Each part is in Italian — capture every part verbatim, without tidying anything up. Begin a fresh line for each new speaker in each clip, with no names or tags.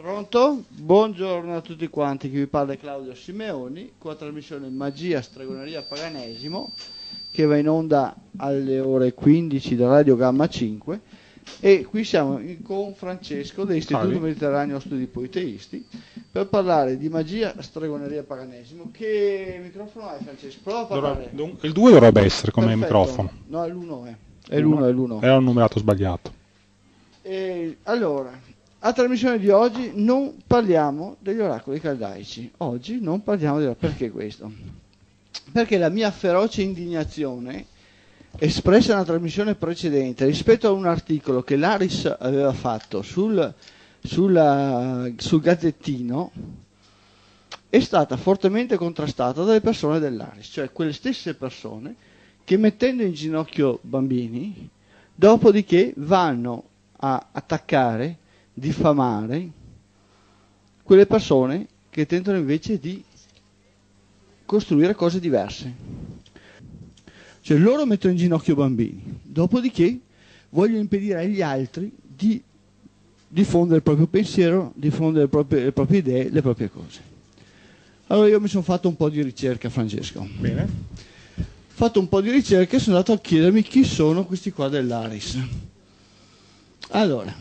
Pronto? Buongiorno a tutti quanti, qui vi parla Claudio Simeoni con la trasmissione Magia, Stregoneria, Paganesimo che va in onda alle ore quindici da Radio Gamma cinque e qui siamo con Francesco dell'Istituto
Salve.
Mediterraneo Studi Politeisti per parlare di magia, stregoneria, paganesimo. Che microfono hai, Francesco? Prova a parlare.
Dovrebbe- il due dovrebbe essere come
Perfetto.
microfono.
No, è l'uno è. È l'uno, è l'uno.
Era un numerato sbagliato.
E allora, a trasmissione di oggi non parliamo degli oracoli caldaici. Oggi non parliamo di perché questo? Perché la mia feroce indignazione espressa nella trasmissione precedente rispetto a un articolo che l'Aris aveva fatto sul, sulla, sul Gazzettino è stata fortemente contrastata dalle persone dell'Aris, cioè quelle stesse persone che mettendo in ginocchio bambini, dopodiché vanno a attaccare, diffamare quelle persone che tentano invece di costruire cose diverse. Cioè loro mettono in ginocchio bambini, dopodiché vogliono impedire agli altri di diffondere il proprio pensiero, diffondere le proprie, le proprie idee, le proprie cose. Allora io mi sono fatto un po' di ricerca, Francesco.
Bene.
Ho fatto un po' di ricerca e sono andato a chiedermi chi sono questi qua dell'Aris. Allora,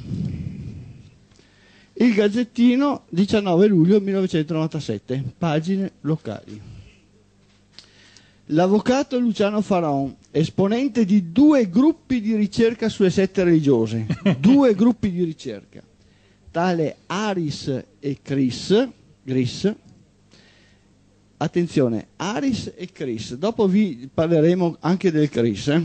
il Gazzettino, diciannove luglio millenovecentonovantasette, pagine locali. L'avvocato Luciano Faraon, esponente di due gruppi di ricerca sulle sette religiose, due gruppi di ricerca, tale Aris e Chris, Gris, attenzione, Aris e Chris, dopo vi parleremo anche del Chris, eh?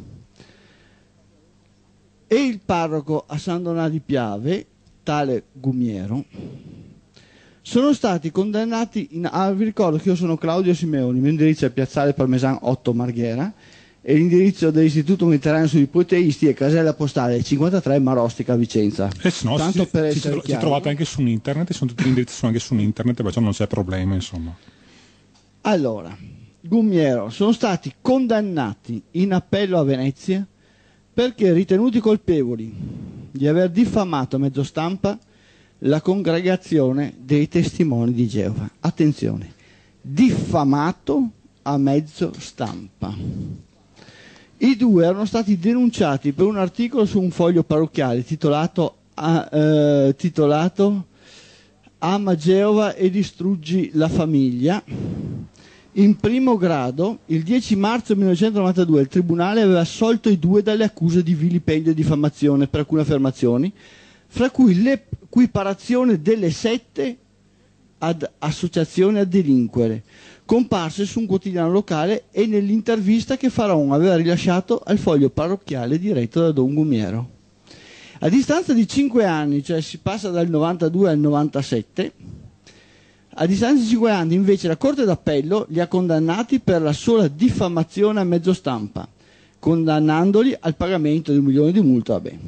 E il parroco a San Donà di Piave, tale Gumiero, sono stati condannati, in, ah, vi ricordo che io sono Claudio Simeoni, il mio indirizzo è Piazzale Parmesan otto Marghera e l'indirizzo dell'Istituto Mediterraneo Studi Politeisti è casella postale cinquantatré Marostica Vicenza.
E se no,
Tanto
si,
per
si,
essere
si, si
chiaro.
trovate anche su internet, sono tutti gli indirizzi sono anche su internet, perciò non c'è problema, insomma.
Allora, Gumiero sono stati condannati in appello a Venezia perché ritenuti colpevoli di aver diffamato a mezzo stampa la congregazione dei testimoni di Geova. Attenzione, diffamato a mezzo stampa. I due erano stati denunciati per un articolo su un foglio parrocchiale titolato, a, eh, titolato Ama Geova e distruggi la famiglia. In primo grado, il dieci marzo millenovecentonovantadue, il tribunale aveva assolto i due dalle accuse di vilipendio e diffamazione per alcune affermazioni, fra cui l'equiparazione delle sette ad associazione a delinquere, comparse su un quotidiano locale e nell'intervista che Faraon aveva rilasciato al foglio parrocchiale diretto da Don Gumiero. A distanza di cinque anni, cioè si passa dal novantadue al novantasette, a distanza di cinque anni invece la Corte d'Appello li ha condannati per la sola diffamazione a mezzo stampa, condannandoli al pagamento di un milione di multa. Vabbè.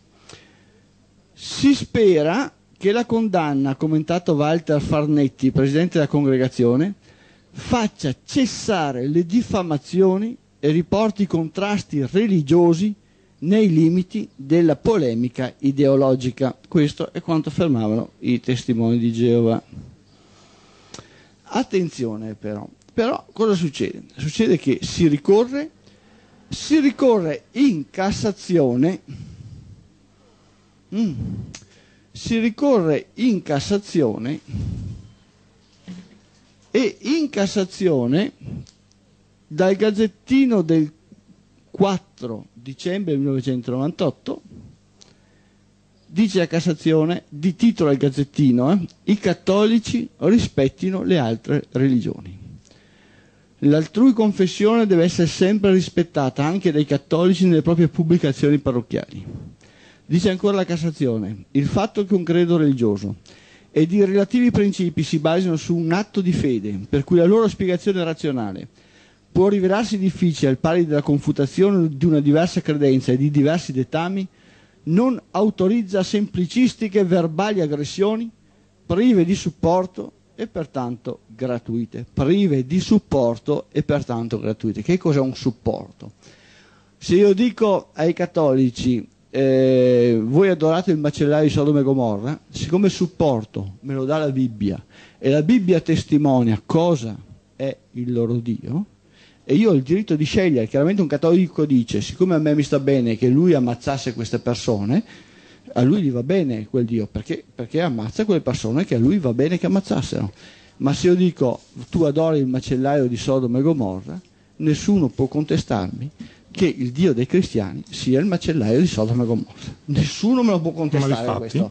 Si spera che la condanna, ha commentato Walter Farnetti, presidente della congregazione, faccia cessare le diffamazioni e riporti i contrasti religiosi nei limiti della polemica ideologica. Questo è quanto affermavano i testimoni di Geova. Attenzione però, però cosa succede? Succede che si ricorre, si ricorre in Cassazione, mm, si ricorre in Cassazione e in Cassazione dal Gazzettino del quattro dicembre millenovecentonovantotto dice la Cassazione, di titolo al Gazzettino, eh, i cattolici rispettino le altre religioni. L'altrui confessione deve essere sempre rispettata anche dai cattolici nelle proprie pubblicazioni parrocchiali. Dice ancora la Cassazione, il fatto che un credo religioso ed i relativi principi si basino su un atto di fede, per cui la loro spiegazione razionale può rivelarsi difficile al pari della confutazione di una diversa credenza e di diversi dettami, non autorizza semplicistiche e verbali aggressioni prive di supporto e pertanto gratuite. Prive di supporto e pertanto gratuite. Che cos'è un supporto? Se io dico ai cattolici eh, voi adorate il macellaio di Sodoma e Gomorra, siccome il supporto me lo dà la Bibbia e la Bibbia testimonia cosa è il loro Dio, e io ho il diritto di scegliere. Chiaramente un cattolico dice, siccome a me mi sta bene che lui ammazzasse queste persone, a lui gli va bene quel Dio, perché, perché ammazza quelle persone che a lui va bene che ammazzassero. Ma se io dico tu adori il macellaio di Sodoma e Gomorra, nessuno può contestarmi che il Dio dei cristiani sia il macellaio di Sodoma e Gomorra. Nessuno me lo può contestare questo.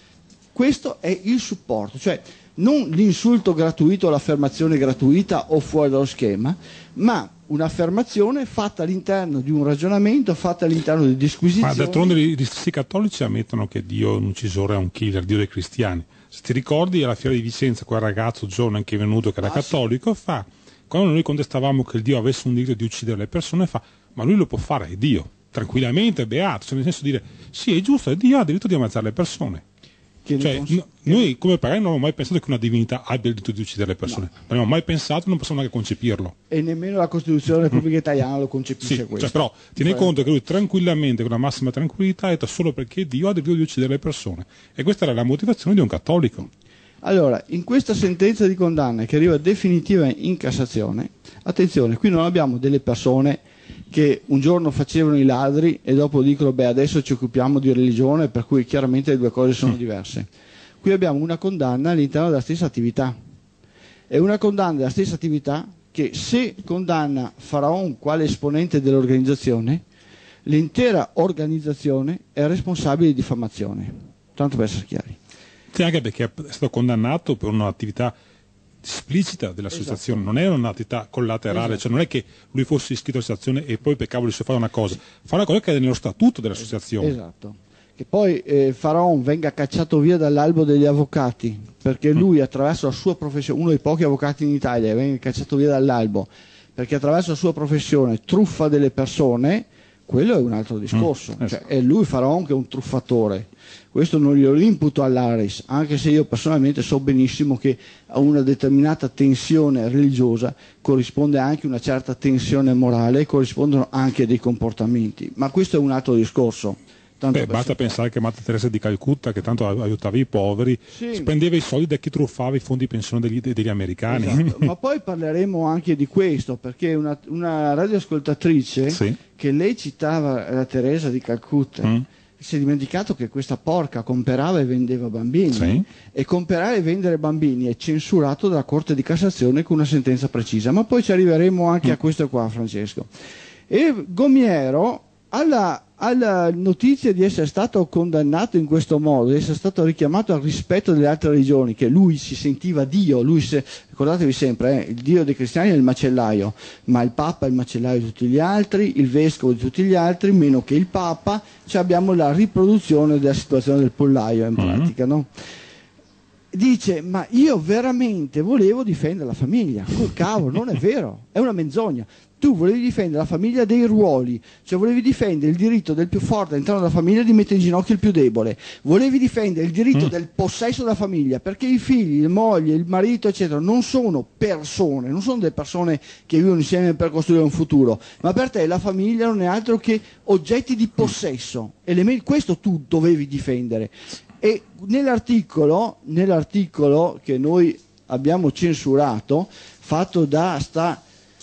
Questo è il supporto, cioè non l'insulto gratuito, l'affermazione gratuita o fuori dallo schema, ma un'affermazione fatta all'interno di un ragionamento, fatta all'interno di disquisizioni.
Ma d'altronde gli stessi cattolici ammettono che Dio è un uccisore, è un killer, Dio dei cristiani. Se ti ricordi, alla fiera di Vicenza, quel ragazzo giovane che è venuto, che era ah, cattolico, sì. fa, quando noi contestavamo che il Dio avesse un diritto di uccidere le persone, fa, ma lui lo può fare, è Dio, tranquillamente, è beato, cioè nel senso di dire, sì, è giusto, è Dio ha il diritto di ammazzare le persone. Cioè, no, noi come pagani non abbiamo mai pensato che una divinità abbia il diritto di uccidere le persone, no. Non abbiamo mai pensato, non possiamo neanche concepirlo.
E nemmeno la Costituzione della Repubblica Italiana lo concepisce sì, questo.
Cioè, però tieni Beh. conto che lui tranquillamente, con la massima tranquillità, ha detto solo perché Dio ha il diritto di uccidere le persone. E questa era la motivazione di un cattolico.
Allora, in questa sentenza di condanna che arriva definitiva in Cassazione, attenzione, qui non abbiamo delle persone che un giorno facevano i ladri e dopo dicono beh adesso ci occupiamo di religione, per cui chiaramente le due cose sono diverse. Qui abbiamo una condanna all'interno della stessa attività, è una condanna della stessa attività che se condanna Faraon quale esponente dell'organizzazione, l'intera organizzazione è responsabile di diffamazione, tanto per essere chiari.
Sì, anche perché è stato condannato per un'attività esplicita dell'associazione, esatto. Non è un'attività collaterale, esatto. Cioè non è che lui fosse iscritto all'associazione e poi per cavolo si fa una cosa, fa una cosa che è nello statuto dell'associazione. Esatto.
Che poi eh, Faraon venga cacciato via dall'albo degli avvocati, perché lui attraverso la sua professione, uno dei pochi avvocati in Italia, venga cacciato via dall'albo, perché attraverso la sua professione truffa delle persone, quello è un altro discorso. Mm, esatto. Cioè, è lui Faraon che è un truffatore. Questo non glielo imputo all'Aris, anche se io personalmente so benissimo che a una determinata tensione religiosa corrisponde anche una certa tensione morale e corrispondono anche dei comportamenti, ma questo è un altro discorso. Tanto
Beh, basta pensare che Madre Teresa di Calcutta, che tanto aiutava i poveri, sì. Spendeva i soldi da chi truffava i fondi pensione degli, degli americani.
Esatto. Ma poi parleremo anche di questo, perché una, una radioascoltatrice sì. che lei citava la Teresa di Calcutta, mm. si è dimenticato che questa porca comprava e vendeva bambini, sì. E comprare e vendere bambini è censurato dalla Corte di Cassazione con una sentenza precisa, ma poi ci arriveremo anche mm. a questo qua, Francesco. E Gomiero, alla, alla notizia di essere stato condannato in questo modo, di essere stato richiamato al rispetto delle altre religioni, che lui si sentiva Dio, lui se, ricordatevi sempre, eh, il Dio dei cristiani è il macellaio, ma il Papa è il macellaio di tutti gli altri, il Vescovo di tutti gli altri, meno che il Papa, cioè abbiamo la riproduzione della situazione del pollaio in pratica, mm-hmm. no? Dice, ma io veramente volevo difendere la famiglia. Oh, cavolo, non è vero, è una menzogna. Tu volevi difendere la famiglia dei ruoli, cioè volevi difendere il diritto del più forte all'interno della famiglia di mettere in ginocchio il più debole, volevi difendere il diritto mm. del possesso della famiglia, perché i figli, le mogli, il marito, eccetera, non sono persone, non sono delle persone che vivono insieme per costruire un futuro, ma per te la famiglia non è altro che oggetti di possesso, elementi, questo tu dovevi difendere. E nell'articolo, nell'articolo che noi abbiamo censurato, fatto da sta,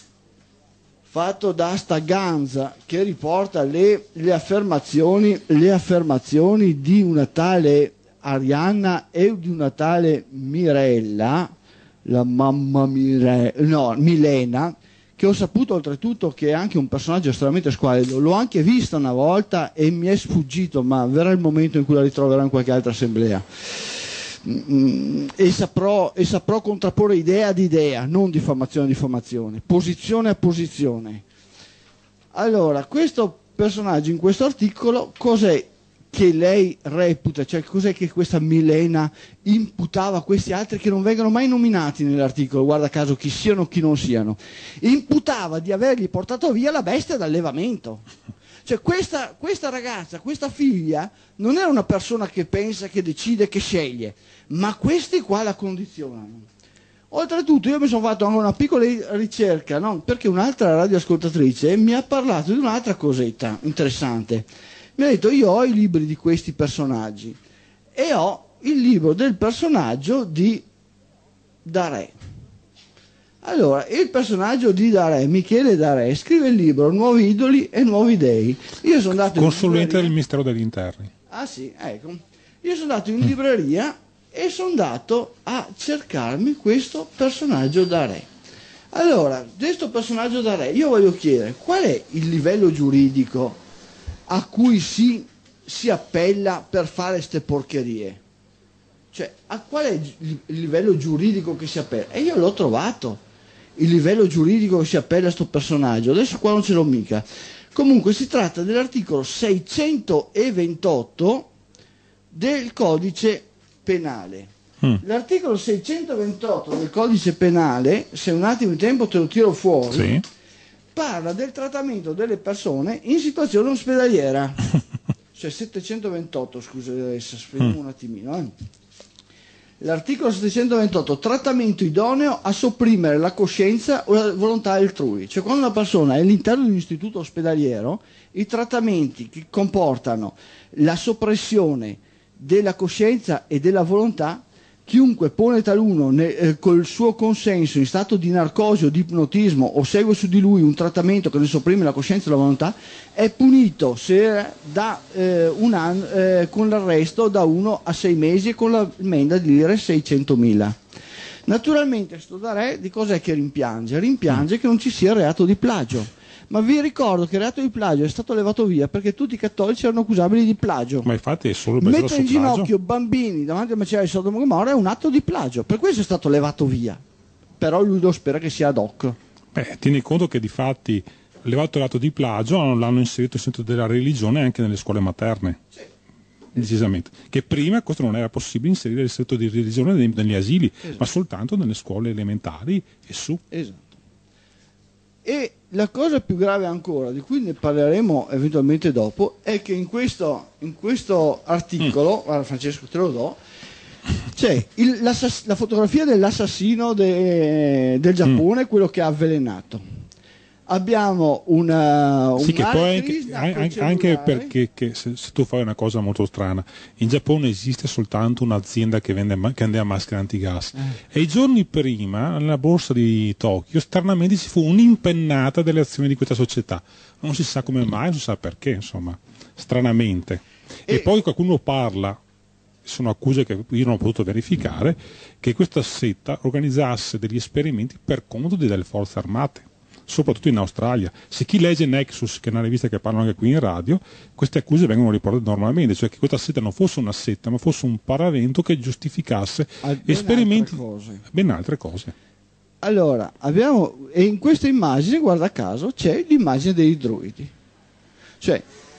fatto da sta Ganza, che riporta le, le, affermazioni, le affermazioni di una tale Arianna e di una tale Mirella, la mamma Mire, no, Milena, che ho saputo oltretutto che è anche un personaggio estremamente squallido, l'ho anche vista una volta e mi è sfuggito, ma verrà il momento in cui la ritroverò in qualche altra assemblea mm, e, saprò, e saprò contrapporre idea ad idea, non diffamazione a diffamazione, posizione a posizione. Allora, questo personaggio in questo articolo cos'è che lei reputa, cioè cos'è che questa Milena imputava a questi altri che non vengono mai nominati nell'articolo, guarda caso chi siano o chi non siano, imputava di avergli portato via la bestia d'allevamento. Cioè questa, questa ragazza, questa figlia non è una persona che pensa, che decide, che sceglie, ma questi qua la condizionano. Oltretutto io mi sono fatto anche una piccola ricerca, no? Perché un'altra radioascoltatrice mi ha parlato di un'altra cosetta interessante. Mi ha detto: io ho i libri di questi personaggi e ho il libro del personaggio di Darè. Allora, il personaggio di Darè, Michele Darè, scrive il libro Nuovi idoli e nuovi dei. Io sono andato
consulente del Ministero degli Interni.
Ah sì, ecco. Io sono andato in libreria e sono andato a cercarmi questo personaggio Darè. Allora, questo personaggio Darè, io voglio chiedere, qual è il livello giuridico a cui si, si appella per fare ste porcherie? Cioè, a qual è il livello giuridico che si appella? E io l'ho trovato, il livello giuridico che si appella a sto personaggio. Adesso qua non ce l'ho mica. Comunque si tratta dell'articolo seicentoventotto del codice penale. Mm. L'articolo seicentoventotto del codice penale, se un attimo di tempo te lo tiro fuori, sì, parla del trattamento delle persone in situazione ospedaliera. Cioè settecentoventotto, scusa, adesso vediamo mm. un attimino. Eh. L'articolo settecentoventotto, trattamento idoneo a sopprimere la coscienza o la volontà altrui. Cioè quando una persona è all'interno di un istituto ospedaliero, i trattamenti che comportano la soppressione della coscienza e della volontà, chiunque pone taluno ne, eh, col suo consenso in stato di narcosi o di ipnotismo o segue su di lui un trattamento che ne sopprime la coscienza e la volontà, è punito se da eh, un anno eh, con l'arresto da uno a sei mesi e con la ammenda di lire seicentomila. Naturalmente sto Darè di cos'è che rimpiange? Rimpiange mm. che non ci sia reato di plagio. Ma vi ricordo che il reato di plagio è stato levato via perché tutti i cattolici erano accusabili di plagio.
Ma infatti è solo per
mettere in ginocchio bambini davanti al macellaio di Sodoma e Gomorra è un atto di plagio, per questo è stato levato via. Però lui lo spera che sia ad hoc.
Beh, tieni conto che di fatti levato il reato di plagio l'hanno inserito il centro della religione anche nelle scuole materne. Sì. Decisamente. Che prima questo non era possibile inserire il segreto di religione negli asili, esatto, ma soltanto nelle scuole elementari e su.
Esatto. E la cosa più grave ancora, di cui ne parleremo eventualmente dopo, è che in questo, in questo articolo, mm. guarda Francesco te lo do, c'è il, la, la fotografia dell'assassino de, del Giappone, mm. quello che ha avvelenato. Abbiamo una, una
sì, che poi anche, anche, anche perché che se, se tu fai una cosa molto strana, in Giappone esiste soltanto un'azienda che vende che vende a maschere antigas eh. e i giorni prima nella borsa di Tokyo stranamente ci fu un'impennata delle azioni di questa società, non si sa come mai, non si sa perché, insomma, stranamente. E, e poi qualcuno parla, sono accuse che io non ho potuto verificare, che questa setta organizzasse degli esperimenti per conto delle forze armate, soprattutto in Australia. Se chi legge Nexus, che è una rivista che parla anche qui in radio, queste accuse vengono riportate normalmente, cioè che questa setta non fosse una setta, ma fosse un paravento che giustificasse ben esperimenti,
altre cose.
ben altre cose.
Allora, abbiamo, e in questa immagine, guarda caso, c'è l'immagine dei druidi. Cioè,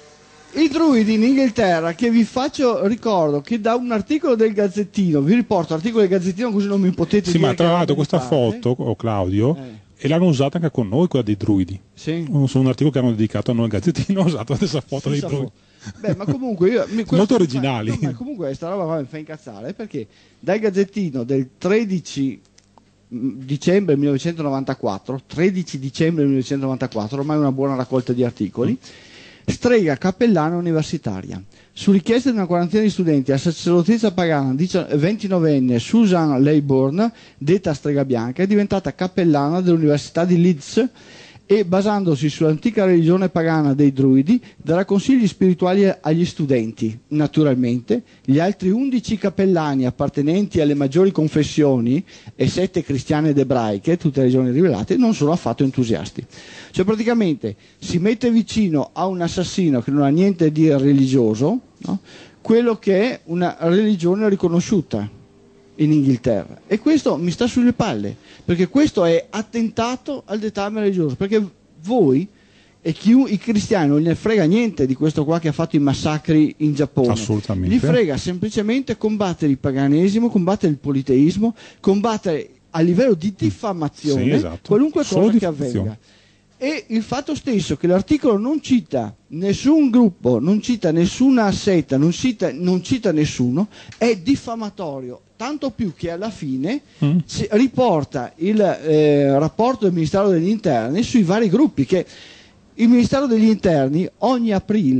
i druidi in Inghilterra, che vi faccio, ricordo che da un articolo del Gazzettino, vi riporto l'articolo del Gazzettino così non mi potete
sì,
dire.
Sì, ma tra l'altro questa foto, oh Claudio, eh. e l'hanno usata anche con noi, quella dei druidi.
Sì.
Su un articolo che hanno dedicato a noi al Gazzettino, ho usato la stessa foto dei druidi.
Beh, ma comunque io, mi,
molto originali.
Ma, no, ma comunque questa roba mi fa incazzare, perché dal Gazzettino del tredici dicembre millenovecentonovantaquattro, tredici dicembre millenovecentonovantaquattro, ormai una buona raccolta di articoli, strega cappellana universitaria. Su richiesta di una quarantina di studenti, la sacerdotessa pagana ventinovenne Susan Laybourne, detta strega bianca, è diventata cappellana dell'Università di Leeds e, basandosi sull'antica religione pagana dei druidi, darà consigli spirituali agli studenti. Naturalmente, gli altri undici cappellani appartenenti alle maggiori confessioni e sette cristiane ed ebraiche, tutte religioni rivelate, non sono affatto entusiasti. Cioè praticamente si mette vicino a un assassino che non ha niente di religioso, no? Quello che è una religione riconosciuta in Inghilterra, e questo mi sta sulle palle, perché questo è attentato al dettame religioso, perché voi e chi, i cristiani non ne frega niente di questo qua che ha fatto i massacri in Giappone.
Assolutamente.
Gli frega semplicemente combattere il paganesimo, combattere il politeismo, combattere a livello di diffamazione
sì, esatto,
qualunque
solo
cosa che avvenga. E il fatto stesso che l'articolo non cita nessun gruppo, non cita nessuna setta, non cita, non cita nessuno, è diffamatorio, tanto più che alla fine mm. si riporta il eh, rapporto del Ministero degli Interni sui vari gruppi, che il Ministero degli Interni ogni aprile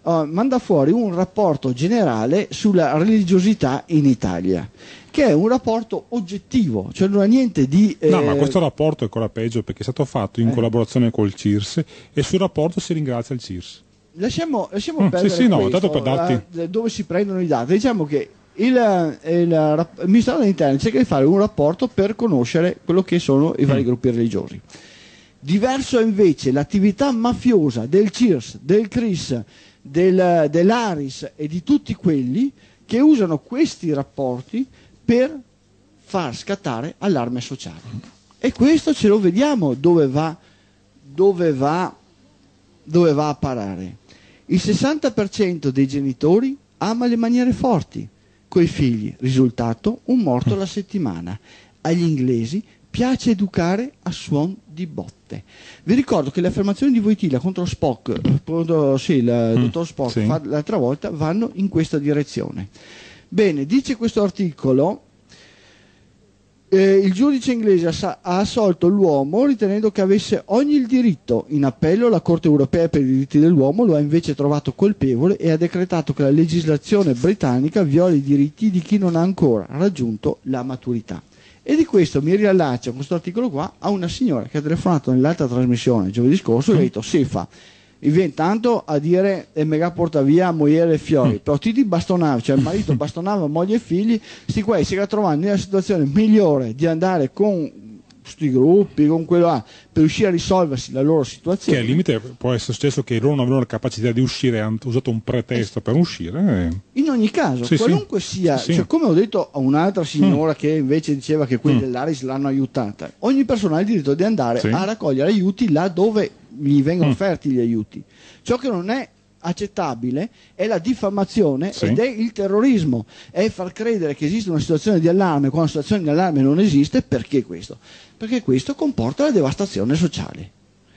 uh, manda fuori un rapporto generale sulla religiosità in Italia, che è un rapporto oggettivo, cioè non ha niente di... Eh...
No, ma questo rapporto è ancora peggio perché è stato fatto in eh. collaborazione col C I R S e sul rapporto si ringrazia il C I R S.
Lasciamo, lasciamo
mm,
perdere
sì, sì, no,
questo,
dato per darti...
la, dove si prendono i dati. Diciamo che il, il, il Ministero dell'Interno cerca di fare un rapporto per conoscere quello che sono i vari mm. gruppi religiosi. Diverso è invece l'attività mafiosa del C I R S, del C R I S, del, dell'Aris e di tutti quelli che usano questi rapporti per far scattare allarme sociale. E questo ce lo vediamo dove va, dove va, dove va a parare. Il sessanta per cento dei genitori ama le maniere forti coi figli, risultato un morto alla settimana. Agli inglesi piace educare a suon di botte. Vi ricordo che le affermazioni di Wojtyla contro Spock, contro, sì, il mm, dottor Spock sì. l'altra volta, vanno in questa direzione. Bene, dice questo articolo, eh, il giudice inglese ha, ha assolto l'uomo ritenendo che avesse ogni il diritto. In appello la Corte europea per i diritti dell'uomo lo ha invece trovato colpevole e ha decretato che la legislazione britannica viola i diritti di chi non ha ancora raggiunto la maturità. E di questo mi riallaccio, questo articolo qua, a una signora che ha telefonato nell'altra trasmissione giovedì scorso e ha detto sì fa, viene tanto a dire e mega porta via moglie e fiori, però ti di bastonava, cioè il marito bastonava moglie e figli, sti qua si era trovando nella situazione migliore di andare con questi gruppi, con quello là, per riuscire a risolversi la loro situazione.
Che al limite può essere successo che loro non avevano la capacità di uscire, hanno usato un pretesto eh, per uscire. Eh.
In ogni caso, sì, qualunque sì. sia, sì, cioè, sì. come ho detto a un'altra signora mm. che invece diceva che quelli mm. dell'Aris l'hanno aiutata, ogni persona ha il diritto di andare sì. a raccogliere aiuti là dove gli vengono mm. offerti gli aiuti. Ciò che non è accettabile è la diffamazione sì. ed è il terrorismo, è far credere che esiste una situazione di allarme quando una situazione di allarme non esiste. Perché questo? Perché questo comporta la devastazione sociale.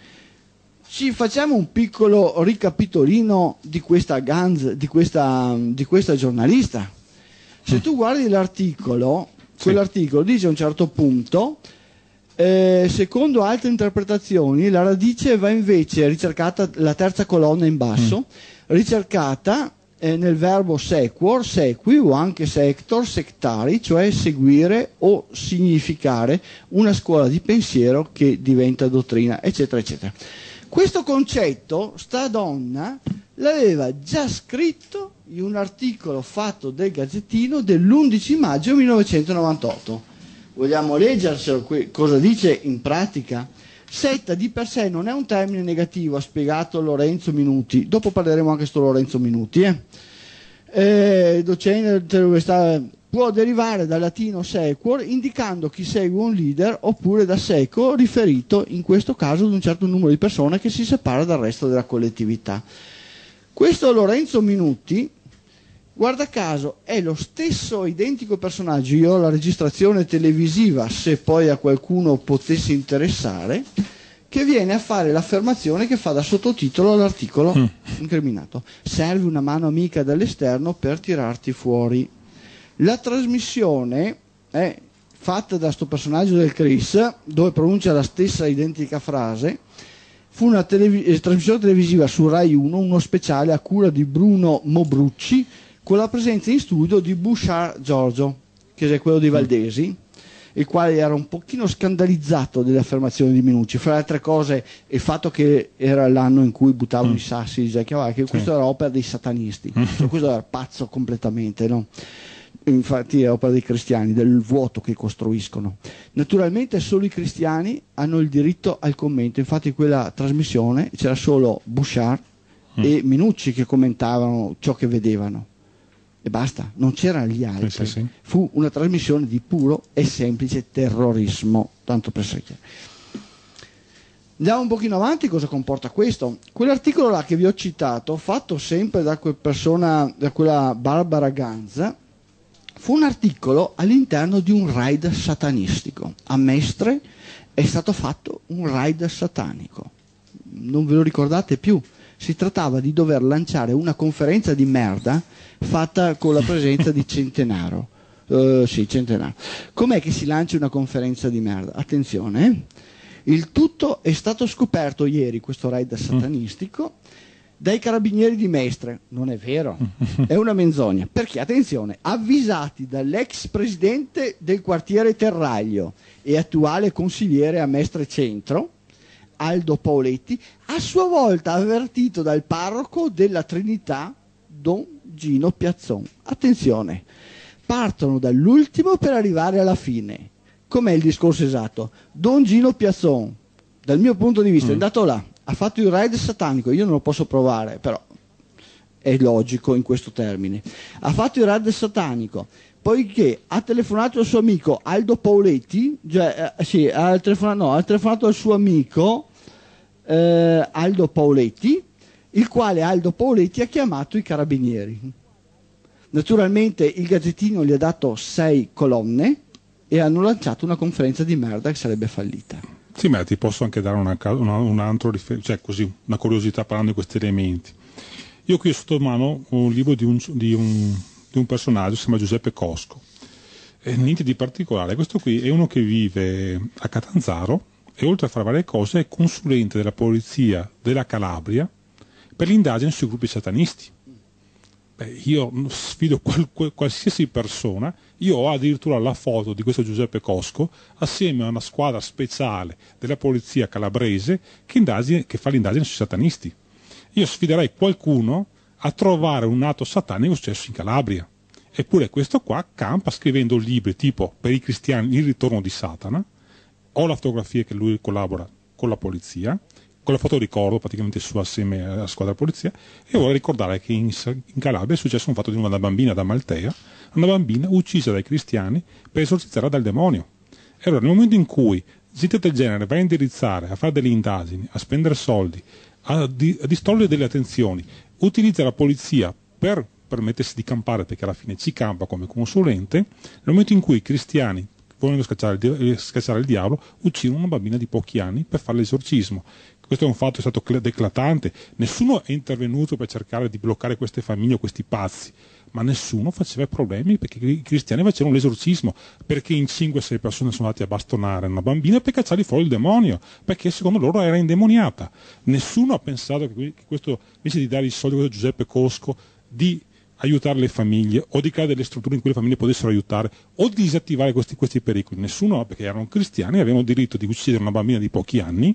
Ci facciamo un piccolo ricapitolino di questa Ganz, di questa, di questa giornalista. Se tu guardi l'articolo, sì. quell'articolo dice a un certo punto Eh, secondo altre interpretazioni la radice va invece ricercata, la terza colonna in basso, mm. ricercata eh, nel verbo sequor, sequi o anche sector, sectari, cioè seguire o significare una scuola di pensiero che diventa dottrina, eccetera, eccetera. Questo concetto sta donna l'aveva già scritto in un articolo fatto del Gazzettino dell'undici maggio millenovecentonovantotto. Vogliamo leggerselo, cosa dice in pratica? Setta di per sé non è un termine negativo, ha spiegato Lorenzo Minuti. Dopo parleremo anche sto Lorenzo Minuti. Eh? Eh, docente dell'università, può derivare dal latino sequor, indicando chi segue un leader, oppure da seco, riferito in questo caso ad un certo numero di persone che si separa dal resto della collettività. Questo Lorenzo Minuti, guarda caso, è lo stesso identico personaggio. Io ho la registrazione televisiva, se poi a qualcuno potesse interessare, che viene a fare l'affermazione che fa da sottotitolo all'articolo mm. incriminato. Serve una mano amica dall'esterno per tirarti fuori. La trasmissione è fatta da sto personaggio del C R I S, dove pronuncia la stessa identica frase. Fu una televis- trasmissione televisiva su Rai uno, uno speciale a cura di Bruno Mobrucci, con la presenza in studio di Bouchard Giorgio, che è quello dei Valdesi, il quale era un pochino scandalizzato delle affermazioni di Minucci, fra le altre cose il fatto che era l'anno in cui buttavano mm. i sassi di Giacchi Avar, che sì. questo era opera dei satanisti, mm. cioè, questo era pazzo completamente, no? Infatti è opera dei cristiani, del vuoto che costruiscono. Naturalmente solo i cristiani hanno il diritto al commento, infatti in quella trasmissione c'era solo Bouchard mm. e Minucci che commentavano ciò che vedevano. E basta, non c'erano gli altri. Sì, sì, sì. Fu una trasmissione di puro e semplice terrorismo, tanto per essere chiaro. Andiamo un pochino avanti, cosa comporta questo? Quell'articolo là che vi ho citato, fatto sempre da quella persona, da quella Barbara Ganz, fu un articolo all'interno di un raid satanistico. A Mestre è stato fatto un raid satanico. Non ve lo ricordate più? Si trattava di dover lanciare una conferenza di merda fatta con la presenza di Centenaro. Uh, sì, Centenaro. Com'è che si lancia una conferenza di merda? Attenzione, eh? Il tutto è stato scoperto ieri, questo raid satanistico, dai carabinieri di Mestre. Non è vero, è una menzogna, perché attenzione, avvisati dall'ex presidente del quartiere Terraglio e attuale consigliere a Mestre Centro, Aldo Paoletti, a sua volta avvertito dal parroco della Trinità, Don Gino Piazzon. Attenzione, partono dall'ultimo per arrivare alla fine. Com'è il discorso esatto? Don Gino Piazzon, dal mio punto di vista, mm. è andato là, ha fatto il raid satanico, io non lo posso provare, però è logico in questo termine. Ha fatto il raid satanico, poiché ha telefonato al suo amico Aldo Paoletti, cioè, eh, sì, ha telefonato, no, ha telefonato al suo amico eh, Aldo Paoletti, il quale Aldo Paoletti ha chiamato i carabinieri. Naturalmente il Gazzettino gli ha dato sei colonne e hanno lanciato una conferenza di merda che sarebbe fallita.
Sì, ma ti posso anche dare una, una, un altro rifer- cioè così, una curiosità parlando di questi elementi. Io qui ho sotto mano un libro di un, di un, di un personaggio, si chiama Giuseppe Cosco. E niente di particolare, questo qui è uno che vive a Catanzaro e oltre a fare varie cose è consulente della polizia della Calabria per l'indagine sui gruppi satanisti. Beh, io sfido qual, qual, qualsiasi persona, io ho addirittura la foto di questo Giuseppe Cosco assieme a una squadra speciale della polizia calabrese che, indagine, che fa l'indagine sui satanisti. Io sfiderei qualcuno a trovare un atto satanico successo in Calabria. Eppure questo qua campa scrivendo libri tipo per i cristiani Il ritorno di Satana, ho la fotografia che lui collabora con la polizia, con la foto ricordo praticamente sua assieme alla squadra della polizia, e vorrei ricordare che in, in Calabria è successo un fatto di una bambina da Maltea, una bambina uccisa dai cristiani per esorcizzarla dal demonio. E allora nel momento in cui gente del genere va a indirizzare, a fare delle indagini, a spendere soldi, a, di, a distogliere delle attenzioni, utilizza la polizia per permettersi di campare, perché alla fine ci campa come consulente, nel momento in cui i cristiani, volendo scacciare il, scacciare il diavolo, uccidono una bambina di pochi anni per fare l'esorcismo. Questo è un fatto, è stato eclatante, nessuno è intervenuto per cercare di bloccare queste famiglie o questi pazzi, ma nessuno faceva problemi perché i cristiani facevano l'esorcismo, perché in cinque sei persone sono andati a bastonare una bambina per cacciargli fuori il demonio, perché secondo loro era indemoniata. Nessuno ha pensato che questo, invece di dare i soldi a Giuseppe Cosco, di aiutare le famiglie o di creare delle strutture in cui le famiglie potessero aiutare o di disattivare questi, questi pericoli. Nessuno, perché erano cristiani e avevano diritto di uccidere una bambina di pochi anni,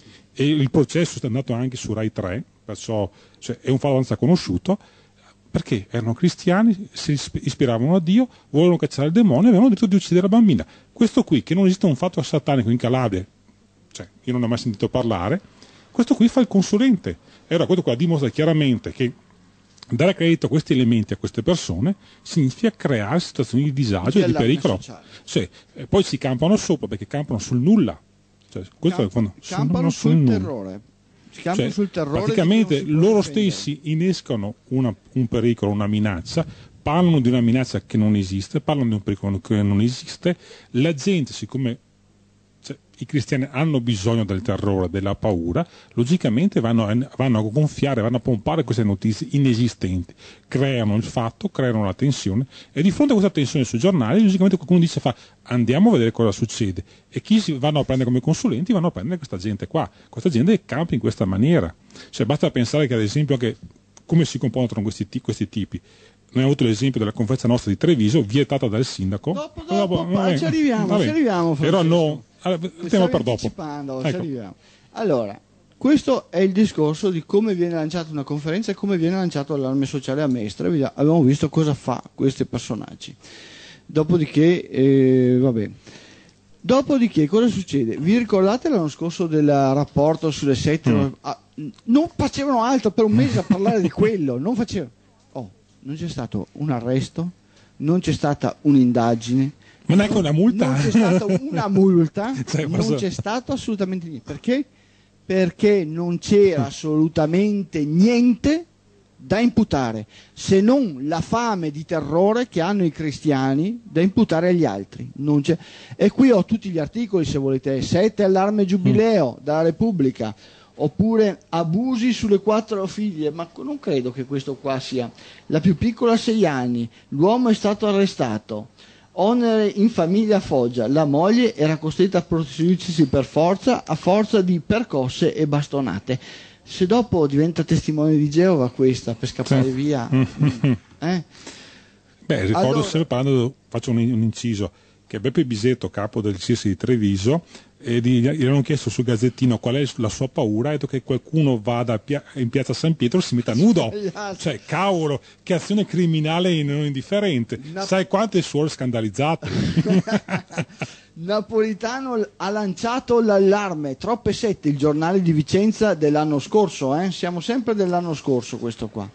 e il processo è andato anche su Rai tre, perciò cioè, è un fatto abbastanza conosciuto, perché erano cristiani, si ispiravano a Dio, volevano cacciare il demonio e avevano diritto di uccidere la bambina. Questo qui, che non esiste un fatto satanico in Calabria, cioè io non ne ho mai sentito parlare, questo qui fa il consulente. E allora questo qua dimostra chiaramente che dare credito a questi elementi, a queste persone, significa creare situazioni di disagio e di pericolo. Cioè, eh, poi si campano sopra perché campano sul nulla. Cioè, questo
Camp-
è quando,
campano sul, sul terrore. Si campano
cioè,
sul terrore.
Praticamente loro stessi innescano una, un pericolo, una minaccia, parlano di una minaccia che non esiste, parlano di un pericolo che non esiste. La gente, siccome cioè, i cristiani hanno bisogno del terrore, della paura, logicamente vanno a, vanno a gonfiare, vanno a pompare queste notizie inesistenti, creano il fatto, creano la tensione, e di fronte a questa tensione sui giornali logicamente qualcuno dice fa andiamo a vedere cosa succede, e chi si vanno a prendere come consulenti vanno a prendere questa gente qua, questa gente campa in questa maniera. Cioè basta pensare che ad esempio anche come si comportano questi, questi tipi. Noi abbiamo avuto l'esempio della conferenza nostra di Treviso, vietata dal sindaco.
Dopo, dopo, dopo ci arriviamo, ci arriviamo.
Però no, temo per dopo.
Ecco. Ci arriviamo. Allora, questo è il discorso di come viene lanciata una conferenza e come viene lanciato l'allarme sociale a Mestre. Abbiamo visto cosa fa questi personaggi. Dopodiché, eh, vabbè. Dopodiché cosa succede? Vi ricordate l'anno scorso del rapporto sulle sette? Mm. Ah, non facevano altro per un mese a parlare di quello, non facevano. Oh, non c'è stato un arresto, non c'è stata un'indagine.
Ma neanche una multa?
Non c'è stata una multa,
cioè,
non
forse...
c'è stato assolutamente niente. Perché? Perché non c'era assolutamente niente da imputare, se non la fame di terrore che hanno i cristiani da imputare agli altri. Non c'è. E qui ho tutti gli articoli, se volete, sette allarme giubileo dalla Repubblica, oppure abusi sulle quattro figlie, ma non credo che questo qua sia. La più piccola ha sei anni, l'uomo è stato arrestato, onere in famiglia a Foggia, la moglie era costretta a prostituirsi per forza, a forza di percosse e bastonate. Se dopo diventa testimone di Geova questa per scappare
Sì.
via, eh?
Beh, ricordo
Allora-
sempre parlando, faccio un, un inciso, che Beppe Bisetto, capo del C I S di Treviso, e gli, gli hanno chiesto sul Gazzettino qual è la sua paura, ha detto che qualcuno vada a pia- in piazza San Pietro e si metta nudo.
Sbagliato.
Cioè, cavolo, che azione criminale non indifferente.
Una-
Sai quante suore scandalizzate?
Napolitano ha lanciato l'allarme, troppe sette, il giornale di Vicenza dell'anno scorso, eh? Siamo sempre dell'anno scorso questo qua.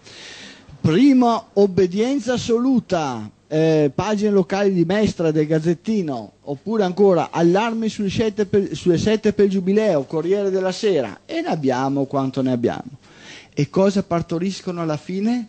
Prima obbedienza assoluta, eh, pagine locali di Mestra del Gazzettino, oppure ancora allarmi sulle sette per, sulle sette per il Giubileo, Corriere della Sera, e ne abbiamo quanto ne abbiamo. E cosa partoriscono alla fine?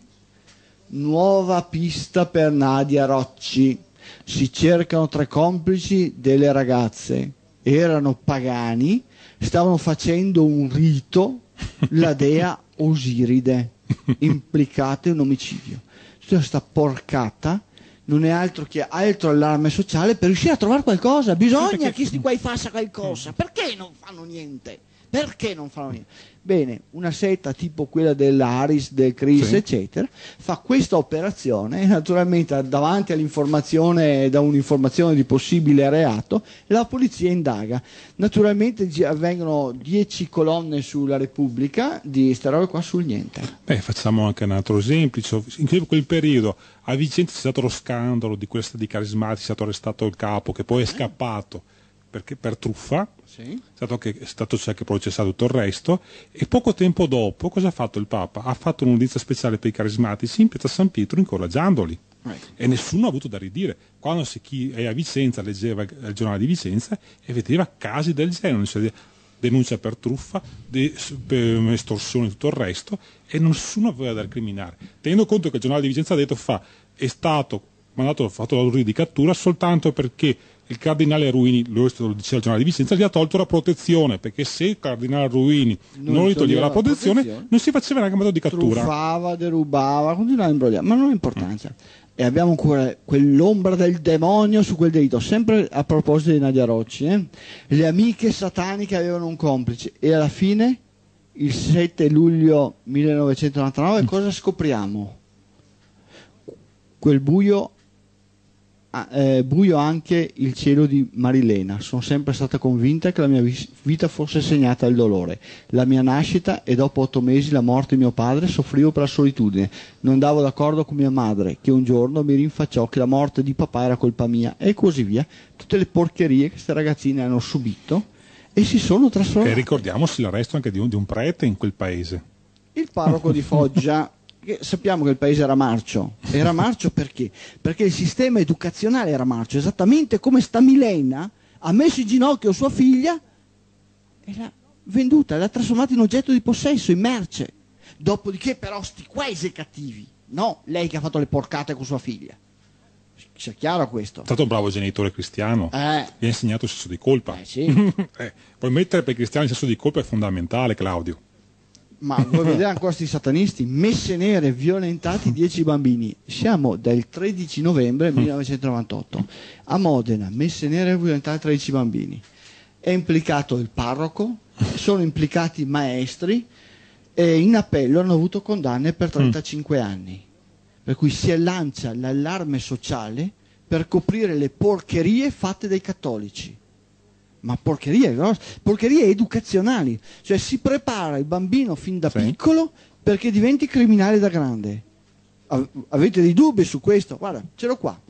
Nuova pista per Nadia Rocci. Si cercano tre complici delle ragazze, erano pagani, stavano facendo un rito, la dea Osiride, implicata in un omicidio. Tutta questa porcata non è altro che altro allarme sociale per riuscire a trovare qualcosa. Bisogna che sti qua faccia qualcosa. Perché non fanno niente? Perché non fanno niente? Bene, una setta tipo quella dell'Aris, del Cris,
Sì.
eccetera, fa questa operazione e naturalmente davanti all'informazione, da un'informazione di possibile reato, la polizia indaga. Naturalmente gi- avvengono dieci colonne sulla Repubblica di sta roba qua sul niente.
Beh, facciamo anche un altro esempio. In quel periodo a Vicenza c'è stato lo scandalo di questa di Carismatici, è stato arrestato il capo che poi è scappato perché per truffa.
Sì.
È stato, che, è stato c'è che processato tutto il resto, e poco tempo dopo cosa ha fatto il Papa? Ha fatto un'udienza speciale per i carismatici in piazza San Pietro incoraggiandoli,
Ecco.
e nessuno ha avuto da ridire. Quando si, chi è a Vicenza leggeva il giornale di Vicenza e vedeva casi del genere, cioè denuncia per truffa, de, per estorsione e tutto il resto, e nessuno aveva da recriminare, tenendo conto che il giornale di Vicenza ha detto fa è stato mandato, fatto l'ordine di cattura soltanto perché il cardinale Ruini, lo diceva il giornale di Vicenza, gli ha tolto la protezione, perché se il cardinale Ruini non, non gli toglieva la protezione, protezione non si faceva neanche metodo di cattura.
Truffava, derubava, continuava a imbrogliare, ma non ha importanza. E abbiamo ancora quell'ombra del demonio su quel delitto, sempre a proposito di Nadia Rocci, eh? Le amiche sataniche avevano un complice, e alla fine, il sette luglio millenovecentonovantanove, mm. cosa scopriamo? Quel buio Eh, buio anche il cielo di Marilena. Sono sempre stata convinta che la mia vita fosse segnata dal dolore. La mia nascita e dopo otto mesi la morte di mio padre soffrivo per la solitudine. Non davo d'accordo con mia madre, che un giorno mi rinfacciò che la morte di papà era colpa mia, e così via. Tutte le porcherie che queste ragazzine hanno subito e si sono trasformate.
E ricordiamoci l'arresto anche di un, di un prete in quel paese.
Il parroco di Foggia. Che sappiamo che il paese era marcio. Era marcio perché? Perché il sistema educazionale era marcio, esattamente come sta Milena ha messo in ginocchio sua figlia e l'ha venduta, l'ha trasformata in oggetto di possesso, in merce. Dopodiché però sti qua cattivi, no, lei che ha fatto le porcate con sua figlia. Sia chiaro questo.
È stato un bravo genitore cristiano,
Eh.
gli ha insegnato il senso di colpa.
Eh, sì.
eh, puoi mettere per i cristiani il senso di colpa è fondamentale, Claudio.
Ma vuoi vedere ancora questi satanisti? Messe nere, violentati dieci bambini. Siamo del tredici novembre millenovecentonovantotto. A Modena, messe nere, violentati tredici bambini. È implicato il parroco, sono implicati i maestri, e in appello hanno avuto condanne per trentacinque anni. Per cui si lancia l'allarme sociale per coprire le porcherie fatte dai cattolici. Ma porcherie, no? Porcherie educazionali, cioè si prepara il bambino fin da
sì.
piccolo perché diventi criminale da grande. Avete dei dubbi su questo? Guarda, ce l'ho qua.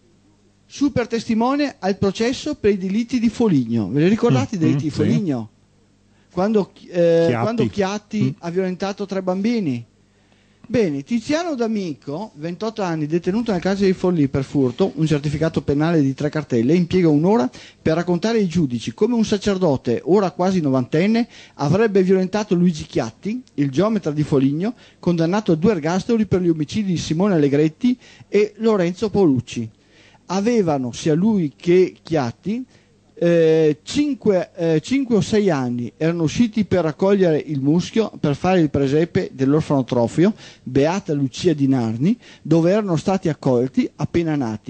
Super testimone al processo per i delitti di Foligno. Ve li ricordate i
mm,
delitti
mm,
di Foligno? Sì. Quando, eh,
Chiatti,
quando Chiatti
mm.
ha violentato tre bambini. Bene, Tiziano D'Amico, ventotto anni, detenuto nel caso di Forlì per furto, un certificato penale di tre cartelle, impiega un'ora per raccontare ai giudici come un sacerdote, ora quasi novantenne, avrebbe violentato Luigi Chiatti, il geometra di Foligno, condannato a due ergastoli per gli omicidi di Simone Allegretti e Lorenzo Paolucci. Avevano, sia lui che Chiatti, Eh, cinque, eh, cinque o sei anni, erano usciti per raccogliere il muschio per fare il presepe dell'orfanotrofio Beata Lucia di Narni, dove erano stati accolti appena nati.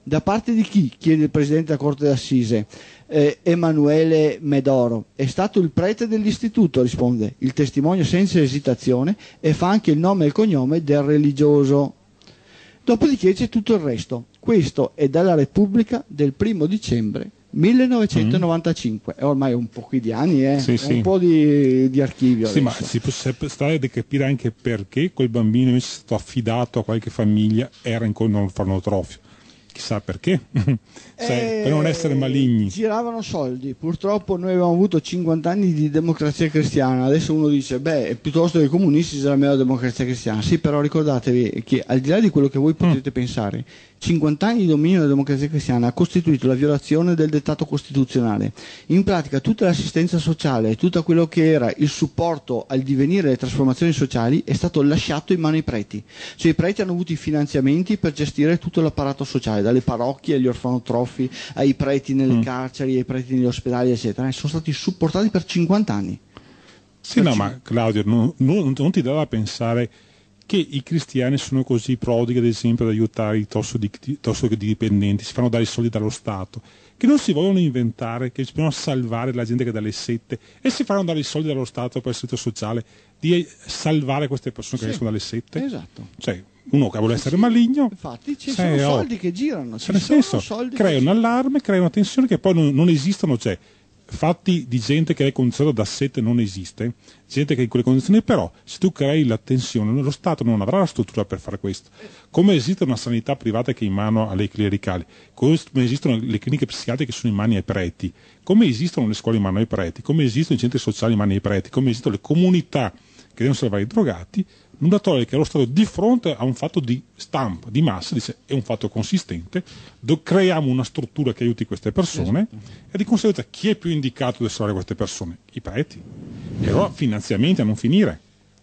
Da parte di chi? Chiede il presidente della Corte d'Assise, eh, Emanuele Medoro. È stato il prete dell'istituto, risponde il testimone senza esitazione e fa anche il nome e il cognome del religioso. Dopodiché c'è tutto il resto. Questo è dalla Repubblica del primo dicembre millenovecentonovantacinque. Mm. È ormai un po' di anni, eh?
Sì,
un
sì.
po' di, di archivio.
Sì,
adesso.
ma si può stare di capire anche perché quel bambino invece è stato affidato a qualche famiglia, era in un orfanotrofio. Chissà perché, cioè, per non essere maligni.
Giravano soldi, purtroppo noi abbiamo avuto cinquanta anni di democrazia cristiana, adesso uno dice, beh, piuttosto che i comunisti sarà meglio la democrazia cristiana. Sì, però ricordatevi che al di là di quello che voi potete mm. pensare, cinquanta anni di dominio della democrazia cristiana ha costituito la violazione del dettato costituzionale. In pratica tutta l'assistenza sociale, tutto quello che era il supporto al divenire delle trasformazioni sociali è stato lasciato in mano ai preti. Cioè i preti hanno avuto i finanziamenti per gestire tutto l'apparato sociale, dalle parrocchie agli orfanotrofi, ai preti nelle mm. carceri, ai preti negli ospedali, eccetera. E sono stati supportati per cinquanta anni.
Sì, per no, c- ma Claudio, non, non, non ti dà da pensare che i cristiani sono così prodighi, ad esempio, ad aiutare i tossicodipendenti, si fanno dare i soldi dallo Stato, che non si vogliono inventare, che bisogna salvare la gente che è dalle sette e si fanno dare i soldi dallo Stato per il servizio sociale, di salvare queste persone sì, che escono dalle sette.
Esatto.
Cioè, uno che vuole essere maligno,
infatti ci sono soldi che girano, ci
nel
sono
senso,
soldi
crea
che
un
girano.
allarme, crea una tensione che poi non, non esistono, cioè fatti di gente che è condizionata da sette non esiste, gente che è in quelle condizioni, però se tu crei la tensione, lo Stato non avrà la struttura per fare questo. Come esiste una sanità privata che è in mano alle clericali, come esistono le cliniche psichiatriche che sono in mano ai preti, come esistono le scuole in mano ai preti, come esistono i centri sociali in mano ai preti, come esistono le comunità che devono salvare i drogati, nulla toglie che lo Stato di fronte a un fatto di stampa, di massa, dice è un fatto consistente, do, creiamo una struttura che aiuti queste persone esatto. E di conseguenza chi è più indicato ad salvare queste persone? I preti. E allora finanziamenti a non finire.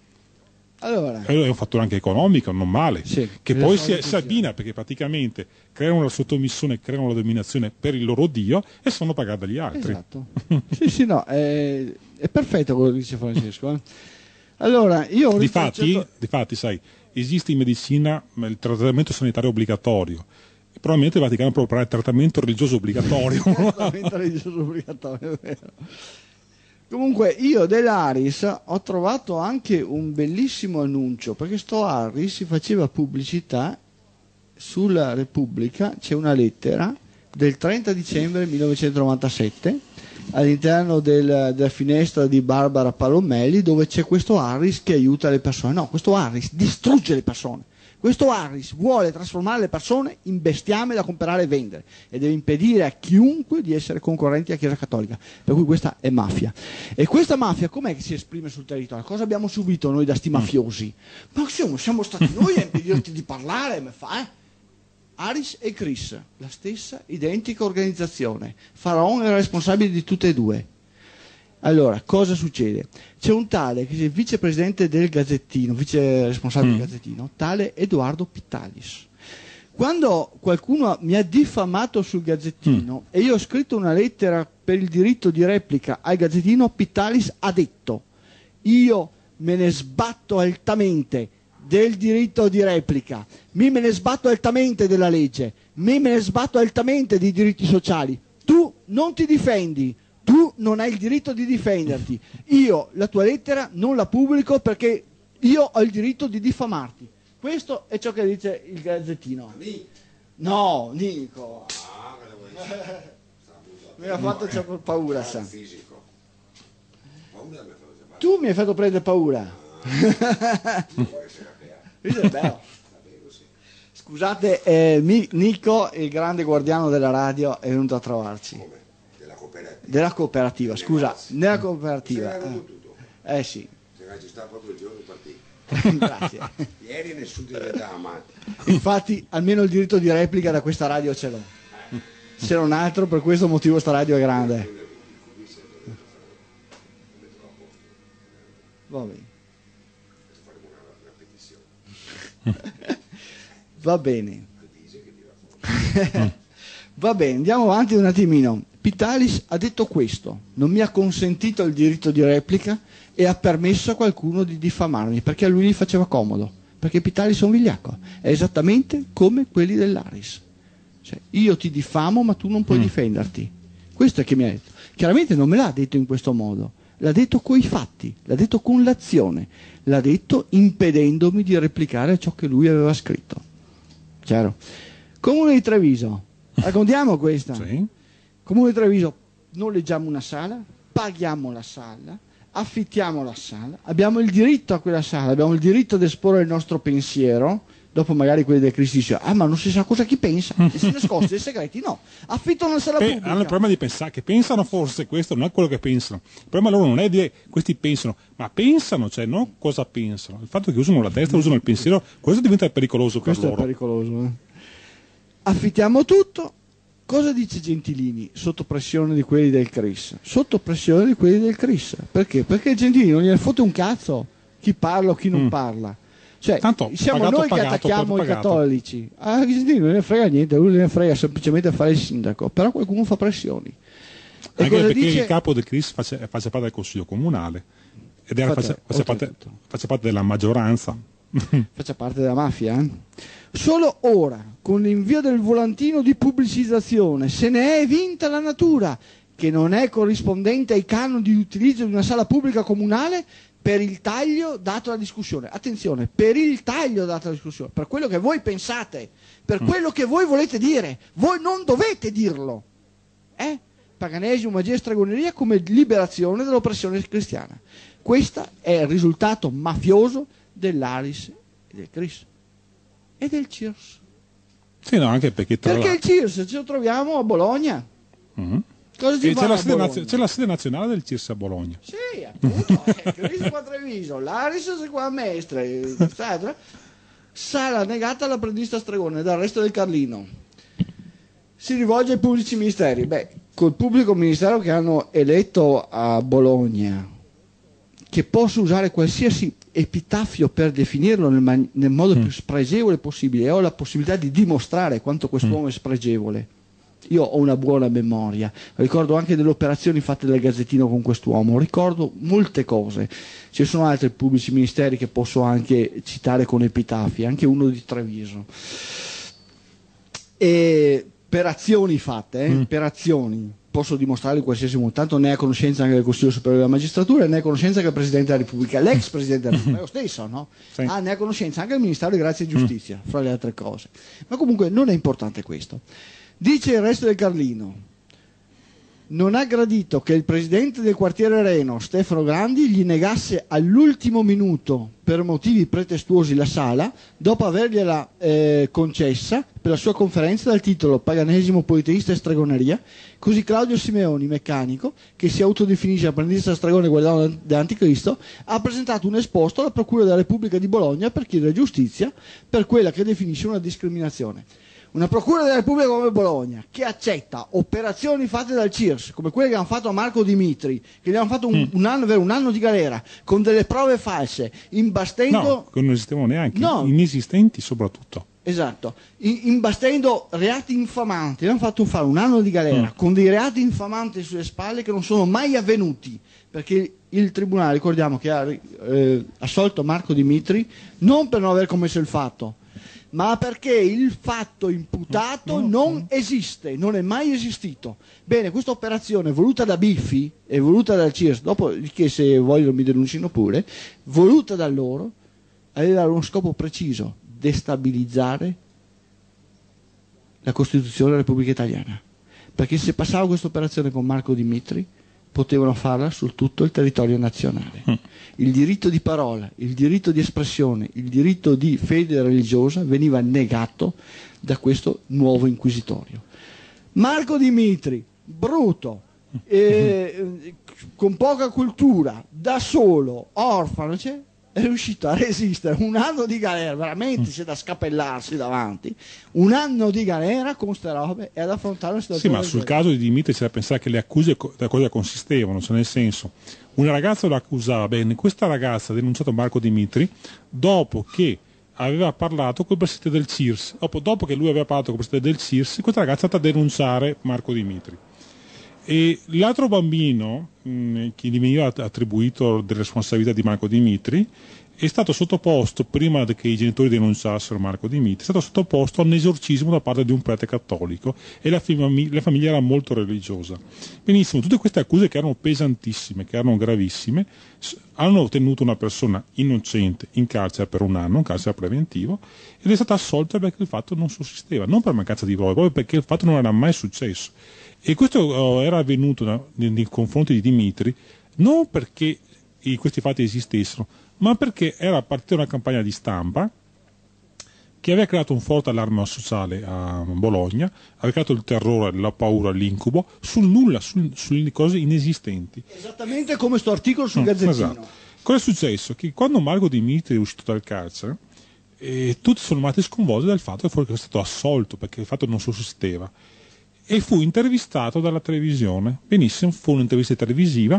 Allora.
È un fattore anche economico, non male,
sì,
che poi si, si abbina perché praticamente creano la sottomissione, creano la dominazione per il loro Dio e sono pagati dagli altri.
Esatto. sì, sì, no, è, è perfetto quello che dice Francesco. Eh. Allora, io ho
difatti,
rinfacciato...
difatti, sai, esiste in medicina il trattamento sanitario obbligatorio. Probabilmente il Vaticano proporrà il trattamento religioso obbligatorio.
Il trattamento religioso obbligatorio, è vero. Comunque io dell'Aris ho trovato anche un bellissimo annuncio, perché sto Aris si faceva pubblicità sulla Repubblica, c'è una lettera del trenta dicembre millenovecentonovantasette all'interno del, della finestra di Barbara Palomelli, dove c'è questo Harris che aiuta le persone. No, questo Harris distrugge le persone. Questo Harris vuole trasformare le persone in bestiame da comprare e vendere e deve impedire a chiunque di essere concorrenti alla Chiesa Cattolica. Per cui questa è mafia. E questa mafia com'è che si esprime sul territorio? Cosa abbiamo subito noi da sti mafiosi? Ma siamo, siamo stati noi a impedirti di parlare, me fa, eh? Aris e Chris, la stessa identica organizzazione. Faraon era responsabile di tutte e due. Allora, cosa succede? C'è un tale che è il vicepresidente del Gazzettino, vice responsabile mm. del Gazzettino, tale Edoardo Pittalis. Quando qualcuno mi ha diffamato sul Gazzettino mm. e io ho scritto una lettera per il diritto di replica al Gazzettino, Pittalis ha detto: io me ne sbatto altamente del diritto di replica, mi me ne sbatto altamente della legge, mi me ne sbatto altamente dei diritti sociali. Tu non ti difendi, tu non hai il diritto di difenderti. Io la tua lettera non la pubblico perché io ho il diritto di diffamarti. Questo è ciò che dice il Gazzettino. No, Nico. Mi ha fatto c'è paura, sa. Tu mi hai fatto prendere paura. Scusate, eh, Nico, il grande guardiano della radio, è venuto a trovarci.
Come? Della cooperativa.
Della cooperativa, scusa, nella cooperativa. Eh, eh sì.
Ci sta proprio il giorno partito.
Grazie.
Ieri nessuno ti diventava amati.
Infatti, almeno il diritto di replica da questa radio ce l'ho. Se non altro, per questo motivo sta radio è grande. Va bene. Va bene. Va bene, andiamo avanti un attimino. Pittalis ha detto questo: non mi ha consentito il diritto di replica e ha permesso a qualcuno di diffamarmi perché a lui gli faceva comodo, perché Pittalis è un vigliacco, è esattamente come quelli dell'Aris. Cioè, io ti diffamo ma tu non puoi
Mm.
difenderti. Questo è che mi ha detto. Chiaramente non me l'ha detto in questo modo, l'ha detto coi fatti, l'ha detto con l'azione, l'ha detto impedendomi di replicare ciò che lui aveva scritto. Chiaro? Comune di Treviso, raccontiamo questa.
Sì.
Comune di Treviso, noleggiamo una sala, paghiamo la sala, affittiamo la sala, abbiamo il diritto a quella sala, abbiamo il diritto ad esporre il nostro pensiero. Dopo magari quelli del Cristo dicono, ah ma non si sa cosa chi pensa, e si nascosti dei segreti. No, affittano una sala
Pe-
pubblica.
hanno il problema di pensare che pensano, forse questo non è quello che pensano. Il problema loro non è dire questi pensano, ma pensano, cioè non cosa pensano. Il fatto che usano la testa, usano il pensiero, questo diventa pericoloso per
Questo
loro.
è pericoloso. Eh? Affittiamo tutto. Cosa dice Gentilini? Sotto pressione di quelli del Cris. Sotto pressione di quelli del Cris. Perché? Perché Gentilini non gliene fotte un cazzo chi parla o chi non
Mm.
parla. Cioè,
Tanto,
siamo
pagato,
noi
pagato,
che attacchiamo
pagato.
i cattolici. Ah, Gentilini non ne frega niente, lui ne frega semplicemente a fare il sindaco. Però qualcuno fa pressioni. E
Anche
cosa
perché
dice?
il capo del Cris faccia, faccia parte del consiglio comunale ed era,
Fate-
faccia, faccia parte,
oltretutto.
faccia parte della maggioranza.
Faccia parte della mafia. Eh? Solo ora, con l'invio del volantino di pubblicizzazione, se ne è vinta la natura, che non è corrispondente ai canoni di utilizzo di una sala pubblica comunale per il taglio dato alla discussione. Attenzione, per il taglio dato alla discussione, per quello che voi pensate, per quello che voi volete dire, voi non dovete dirlo. Eh? Paganesimo, magia e stregoneria come liberazione dall'oppressione cristiana. Questo è il risultato mafioso dell'Aris e del Cris e del C I R S.
Sì, no, anche perché tra
Perché
la-
il C I R S ce lo troviamo a Bologna.
Mhm.
Cosa ci
E
fa
c'è, la
a
sede
Bologna?
nazio- c'è la sede nazionale del C I R S a Bologna.
Sì, appunto, eh, Cris qua a Treviso, l'Aris è qua a Mestre, eccetera. Sala negata all'apprendista stregone dal resto del Carlino. Si rivolge ai pubblici ministeri. Beh, col pubblico ministero che hanno eletto a Bologna, che posso usare qualsiasi epitaffio per definirlo nel, man- nel modo più spregevole possibile, e ho la possibilità di dimostrare quanto quest'uomo è spregevole. Io ho una buona memoria, ricordo anche delle operazioni fatte dal Gazzettino con quest'uomo, ricordo molte cose. Ci sono altri pubblici ministeri che posso anche citare con epitafi, anche uno di Treviso. E per azioni fatte, eh,
Mm.
per azioni, posso dimostrarlo in qualsiasi modo, tanto ne è a conoscenza anche del Consiglio Superiore della Magistratura, ne è a conoscenza anche il Presidente della Repubblica, l'ex Presidente della Repubblica, è lo stesso, no?
Sì.
Ah, ne è a conoscenza anche il Ministero di Grazia e Giustizia, fra le altre cose. Ma comunque non è importante questo. Dice il resto del Carlino, non ha gradito che il presidente del quartiere Reno, Stefano Grandi, gli negasse all'ultimo minuto, per motivi pretestuosi, la sala, dopo avergliela eh, concessa per la sua conferenza dal titolo Paganesimo, politeista e stregoneria. Così Claudio Simeoni, meccanico, che si autodefinisce apprendista stregone guardiano dell'Anticristo, ha presentato un esposto alla Procura della Repubblica di Bologna per chiedere giustizia per quella che definisce una discriminazione. Una Procura della Repubblica come Bologna che accetta operazioni fatte dal C I R S come quelle che hanno fatto a Marco Dimitri, che gli hanno fatto un, un anno, un anno di galera con delle prove false, imbastendo
No, che non esistevano neanche,
No.
inesistenti soprattutto.
esatto, in- imbastendo reati infamanti, gli hanno fatto fare un anno di galera
Mm.
con dei reati infamanti sulle spalle che non sono mai avvenuti, perché il tribunale, ricordiamo che ha eh, assolto Marco Dimitri non per non aver commesso il fatto, ma perché il fatto imputato non esiste, non è mai esistito. Bene, questa operazione voluta da Biffi e voluta dal C I R S, dopo che se vogliono mi denuncino pure, voluta da loro, aveva uno scopo preciso: destabilizzare la Costituzione della Repubblica Italiana. Perché se passava questa operazione con Marco Dimitri, potevano farla su tutto il territorio nazionale.
Mm.
Il diritto di parola, il diritto di espressione, il diritto di fede religiosa veniva negato da questo nuovo inquisitorio. Marco Dimitri, bruto, eh, con poca cultura, da solo, orfano, cioè, è riuscito a resistere un anno di galera, veramente c'è da scapellarsi davanti, un anno di galera con ste robe e ad affrontare una
Sì,
situazione.
ma
del
sul
genere.
caso di Dimitri c'è da pensare che le accuse co- da cosa consistevano, cioè nel senso, una ragazza lo accusava, bene, questa ragazza ha denunciato Marco Dimitri dopo che aveva parlato col presidente del C I R S, dopo, dopo che lui aveva parlato col presidente del C I R S, questa ragazza è andata a denunciare Marco Dimitri. E l'altro bambino mh, che gli veniva attribuito delle responsabilità di Marco Dimitri è stato sottoposto, prima che i genitori denunciassero Marco Di Mitri, è stato sottoposto a un esorcismo da parte di un prete cattolico e la, fam- la famiglia era molto religiosa. Benissimo, tutte queste accuse che erano pesantissime, che erano gravissime, hanno tenuto una persona innocente in carcere per un anno, un carcere preventivo, ed è stata assolta perché il fatto non sussisteva, non per mancanza di prove, proprio perché il fatto non era mai successo. E questo era avvenuto no, nei, nei confronti di Di Mitri, non perché i, questi fatti esistessero, ma perché era partita una campagna di stampa che aveva creato un forte allarme sociale a Bologna, aveva creato il terrore, la paura, l'incubo, sul nulla, sul, sulle cose inesistenti.
Esattamente come sto articolo sul
Mm,
Gazzettino.
esatto. Cosa è successo? Che quando Marco Di Mitri è uscito dal carcere, eh, tutti sono rimasti sconvolti dal fatto che fosse stato assolto, perché il fatto non sussisteva. E fu intervistato dalla televisione. Benissimo, fu un'intervista televisiva,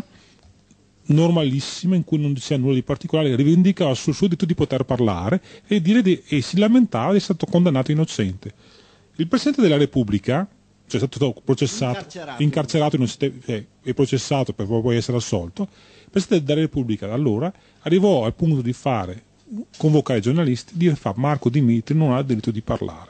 normalissima, in cui non diceva nulla di particolare, rivendicava sul suo diritto di poter parlare e, dire di, e si lamentava di essere stato condannato innocente. Il Presidente della Repubblica, cioè è stato processato,
Incarcerato.
incarcerato innocente, eh, e processato per poi essere assolto, il Presidente della Repubblica da allora arrivò al punto di fare, convocare i giornalisti, dire fa Marco Di Mitri non ha il diritto di parlare.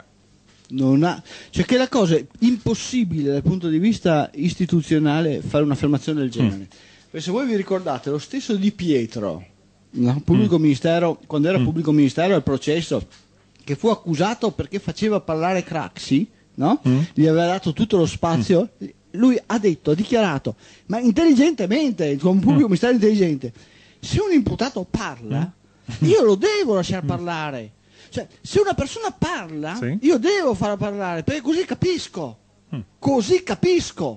Non ha, cioè che la cosa è impossibile dal punto di vista istituzionale fare un'affermazione del genere. Mm. Perché se voi vi ricordate, lo stesso Di Pietro, no? pubblico mm. ministero, quando era mm. pubblico ministero al processo, che fu accusato perché faceva parlare Craxi, no? mm. gli aveva dato tutto lo spazio, mm. lui ha detto, ha dichiarato, ma intelligentemente, come pubblico mm. ministero intelligente, se un imputato parla, mm. io lo devo lasciare mm. parlare. Cioè, se una persona parla, sì. io devo farla parlare, perché così capisco. Mm. Così capisco.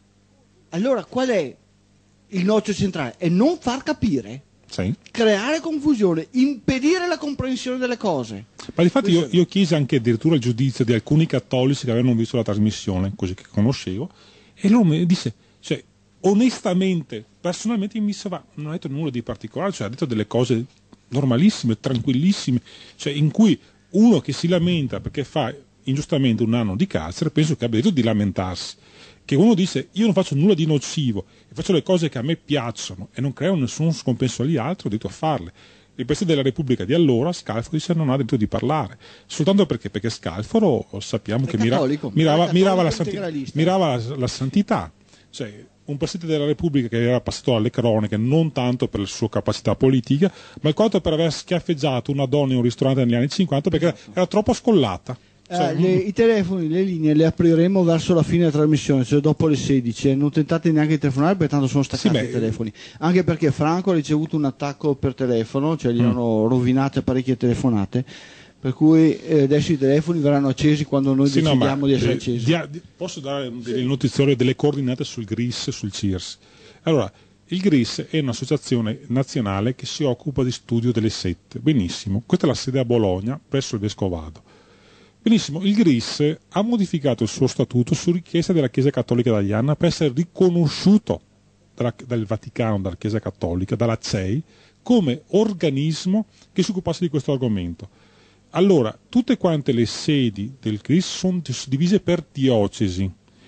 Allora, qual è il noccio centrale? È non far capire,
sì.
creare confusione, impedire la comprensione delle cose.
Ma difatti io, io chiesi anche addirittura il giudizio di alcuni cattolici che avevano visto la trasmissione, così che conoscevo, e loro mi disse, cioè, onestamente, personalmente mi disse, va, non ha detto nulla di particolare, cioè ha detto delle cose normalissime, tranquillissime, cioè in cui uno che si lamenta perché fa ingiustamente un anno di carcere, penso che abbia detto di lamentarsi. Che uno dice io non faccio nulla di nocivo e faccio le cose che a me piacciono e non creo nessun scompenso agli altri, ho detto a farle. Il Presidente della Repubblica di allora, Scalfaro, dice non ha diritto di parlare, soltanto perché, perché Scalfaro sappiamo
è
che
cattolico,
mirava, mirava, la, santi,
integralista.
mirava la, la santità, cioè un Presidente della Repubblica che era passato alle cronache non tanto per la sua capacità politica, ma quanto per aver schiaffeggiato una donna in un ristorante negli anni cinquanta perché era, era troppo scollata.
Eh, le, I telefoni, le linee le apriremo verso la fine della trasmissione, cioè dopo le sedici, eh. non tentate neanche di telefonare perché tanto sono staccati sì, i telefoni, anche perché Franco ha ricevuto un attacco per telefono, cioè gli mm. hanno rovinate parecchie telefonate, per cui eh, adesso i telefoni verranno accesi quando noi sì, decidiamo no, di essere eh, accesi.
Dia, di, posso dare delle sì. notizie, delle coordinate sul G R I S, sul C I R S. Allora, il G R I S è un'associazione nazionale che si occupa di studio delle sette, benissimo, questa è la sede a Bologna presso il Vescovado. Benissimo, il G R I S ha modificato il suo statuto su richiesta della Chiesa Cattolica Italiana per essere riconosciuto dalla, dal Vaticano, dalla Chiesa Cattolica, dalla C E I, come organismo che si occupasse di questo argomento. Allora, tutte quante le sedi del G R I S sono divise per diocesi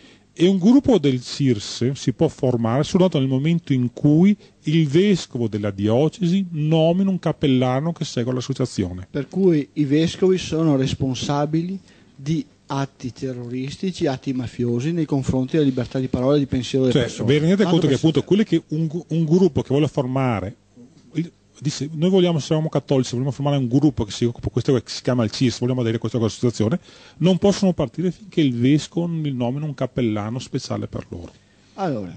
e un gruppo del C I R S si può formare soltanto nel momento in cui il vescovo della diocesi nomina un cappellano che segue l'associazione.
Per cui i vescovi sono responsabili di atti terroristici, atti mafiosi nei confronti della libertà di parola e di pensiero delle
cioè,
persone.
Vi rendete conto che appunto quelli che un, un gruppo che vuole formare disse, noi vogliamo, siamo cattolici, vogliamo formare un gruppo che si occupa, questo che si chiama il C I R S, vogliamo adere a questa associazione, non possono partire finché il vescovo non nomina un cappellano speciale per loro.
Allora,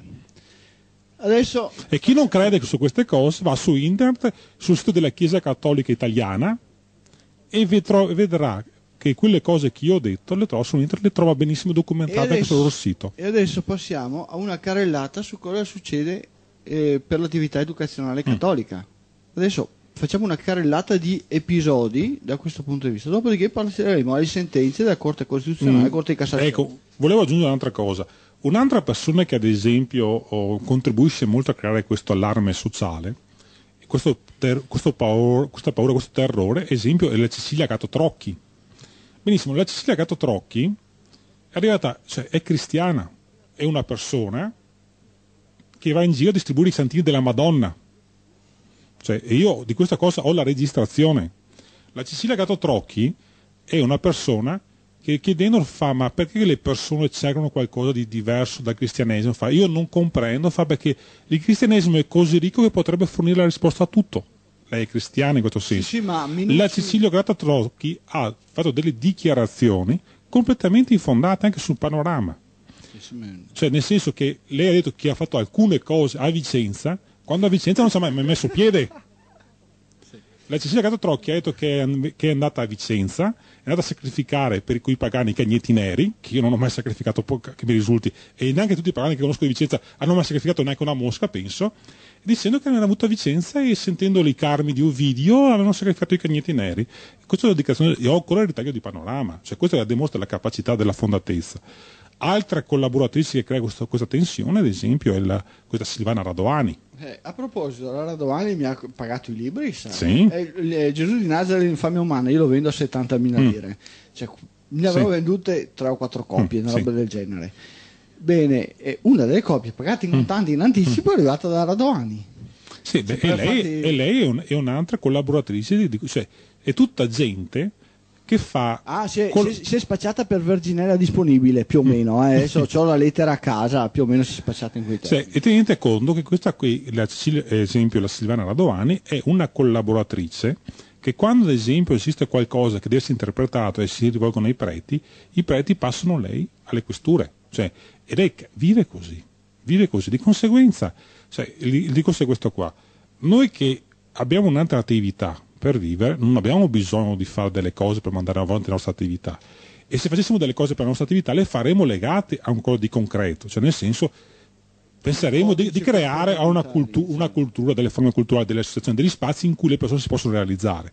adesso...
E chi non crede su queste cose va su internet, sul sito della Chiesa Cattolica Italiana e vedrà che quelle cose che io ho detto le trova su internet, le trova benissimo documentate adesso, anche sul loro sito.
E adesso passiamo a una carrellata su cosa succede eh, per l'attività educazionale cattolica. Mm. Adesso facciamo una carrellata di episodi da questo punto di vista, dopodiché passeremo alle sentenze della Corte Costituzionale e mm. Corte di Cassazione.
Ecco, volevo aggiungere un'altra cosa. Un'altra persona che ad esempio oh, contribuisce molto a creare questo allarme sociale, questo, ter- questo paura, questa paura, questo terrore, esempio è la Cecilia Gatto Trocchi. Benissimo, la Cecilia Gatto Trocchi è arrivata, cioè è cristiana, è una persona che va in giro a distribuire i santini della Madonna. Cioè, e io di questa cosa ho la registrazione. La Cecilia Gatto Trocchi è una persona che chiedendo fa ma perché le persone cercano qualcosa di diverso dal cristianesimo? Fa, io non comprendo, fa perché il cristianesimo è così ricco che potrebbe fornire la risposta a tutto. Lei è cristiana in questo senso.
Sì, sì, ma Minucci...
La Cecilia Gatto Trocchi ha fatto delle dichiarazioni completamente infondate anche sul panorama. Cioè nel senso che lei ha detto che ha fatto alcune cose a Vicenza quando a Vicenza non si è mai messo piede. La Cecilia Gatto Trocchi ha detto che è, che è andata a Vicenza, è andata a sacrificare per quei pagani i cagnetti neri, che io non ho mai sacrificato, che mi risulti, e neanche tutti i pagani che conosco di Vicenza hanno mai sacrificato neanche una mosca, penso, dicendo che avevano avuto a Vicenza e sentendo i carmi di Ovidio avevano sacrificato i cagnetti neri. Questa è la dichiarazione, io ho ancora il ritaglio di panorama, cioè questa dimostra la capacità della fondatezza. Altra collaboratrice che crea questa, questa tensione, ad esempio, è la, questa Silvana Radoani.
Eh, a proposito, la Radoani mi ha pagato i libri, sai?
Sì.
È, è Gesù di Nazareth, l'infamia umana, io lo vendo a settantamila
Mm.
lire. Cioè, ne avrò
Sì.
vendute tre o quattro copie,
Mm,
una
sì.
roba del genere. Bene, e una delle copie pagate in contanti in anticipo è arrivata da Radoani.
Sì, beh,
Cioè,
e, lei,
infatti-
e lei è, un- è un'altra collaboratrice, di, di- cioè è tutta gente che fa...
Ah, si è,
col-
si è- si è spacciata per Verginella disponibile, più o meno. Eh. Adesso ho la lettera a casa, più o meno si è spacciata in quei
Cioè,
termini.
e tenete conto che questa qui, la Cecilia- ad esempio la Silvana Radoani, è una collaboratrice che quando ad esempio esiste qualcosa che deve essere interpretato e si rivolgono ai preti, i preti passano lei alle questure. Cioè, ed è che vive così, vive così. Di conseguenza, cioè, il il discorso è questo qua. Noi che abbiamo un'altra attività per vivere, non abbiamo bisogno di fare delle cose per mandare avanti la nostra attività. E se facessimo delle cose per la nostra attività, le faremo legate a un qualcosa di concreto, cioè nel senso penseremo di, di creare a una, cultu- una cultura, delle forme culturali, delle associazioni, degli spazi in cui le persone si possono realizzare.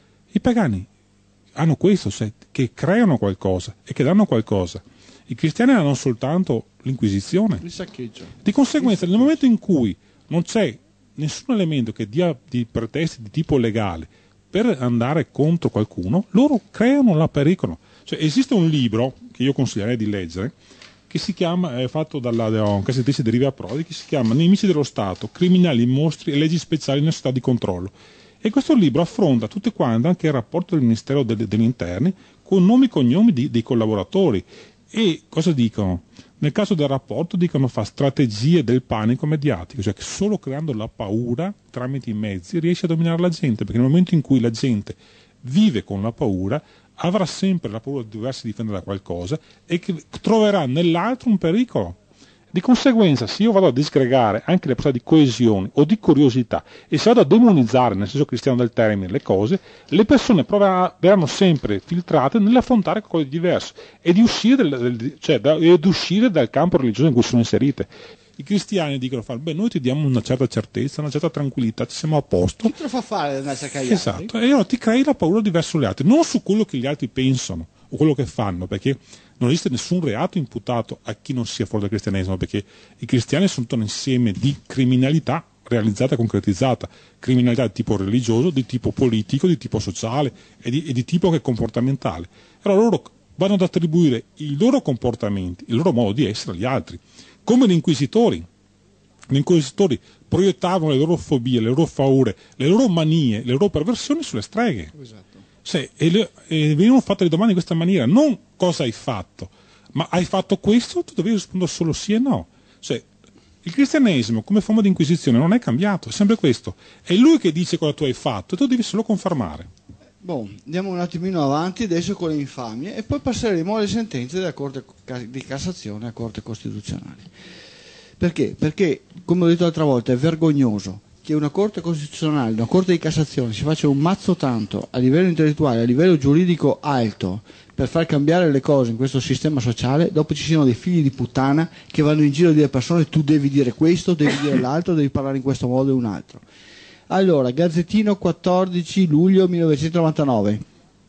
I pagani hanno questo, cioè, che creano qualcosa e che danno qualcosa. I cristiani hanno soltanto l'inquisizione.
Il saccheggio.
Di conseguenza, nel momento in cui non c'è nessun elemento che dia di pretesti di tipo legale per andare contro qualcuno, loro creano la pericolano. Cioè, esiste un libro che io consiglierei di leggere, che si chiama, è fatto dalla da casa editrice di Rivia Prodi, che si chiama Nemici dello Stato, criminali, mostri e leggi speciali nella società di controllo. E questo libro affronta tutte quante anche il rapporto del Ministero degli, degli Interni con nomi e cognomi di, dei collaboratori. E cosa dicono? Nel caso del rapporto dicono fa strategie del panico mediatico, cioè che solo creando la paura tramite i mezzi riesce a dominare la gente, perché nel momento in cui la gente vive con la paura avrà sempre la paura di doversi difendere da qualcosa e che troverà nell'altro un pericolo. Di conseguenza, se io vado a disgregare anche le possibilità di coesione o di curiosità e se vado a demonizzare, nel senso cristiano del termine, le cose, le persone proveranno, verranno sempre filtrate nell'affrontare qualcosa di diverso e di uscire, del, del, cioè, da, ed uscire dal campo religioso in cui sono inserite. I cristiani dicono, beh, noi ti diamo una certa certezza, una certa tranquillità, ci siamo a posto.
Chi te lo fa fare andare a cercare gli altri?
Esatto, e allora ti crei la paura diverso dagli altri, non su quello che gli altri pensano o quello che fanno, perché non esiste nessun reato imputato a chi non sia fuori dal cristianesimo, perché i cristiani sono un insieme di criminalità realizzata e concretizzata, criminalità di tipo religioso, di tipo politico, di tipo sociale e di, e di tipo che comportamentale. Allora loro vanno ad attribuire i loro comportamenti, il loro modo di essere agli altri, come gli inquisitori. Gli inquisitori proiettavano le loro fobie, le loro paure, le loro manie, le loro perversioni sulle streghe.
Esatto.
Cioè, e, le, e venivano fatte le domande in questa maniera, non cosa hai fatto, ma hai fatto questo? Tu dovevi rispondere solo sì e no. Cioè, il cristianesimo come forma di inquisizione non è cambiato, è sempre questo. È lui che dice cosa tu hai fatto e tu devi solo confermare.
Boh, andiamo un attimino avanti adesso con le infamie e poi passeremo alle sentenze della Corte di Cassazione e a Corte Costituzionale. Perché? Perché, come ho detto l'altra volta, è vergognoso che una Corte Costituzionale, una Corte di Cassazione si faccia un mazzo tanto a livello intellettuale, a livello giuridico alto per far cambiare le cose in questo sistema sociale, dopo ci siano dei figli di puttana che vanno in giro a dire alle persone tu devi dire questo, devi dire l'altro, devi parlare in questo modo e un altro. Allora, Gazzettino quattordici luglio millenovecentonovantanove.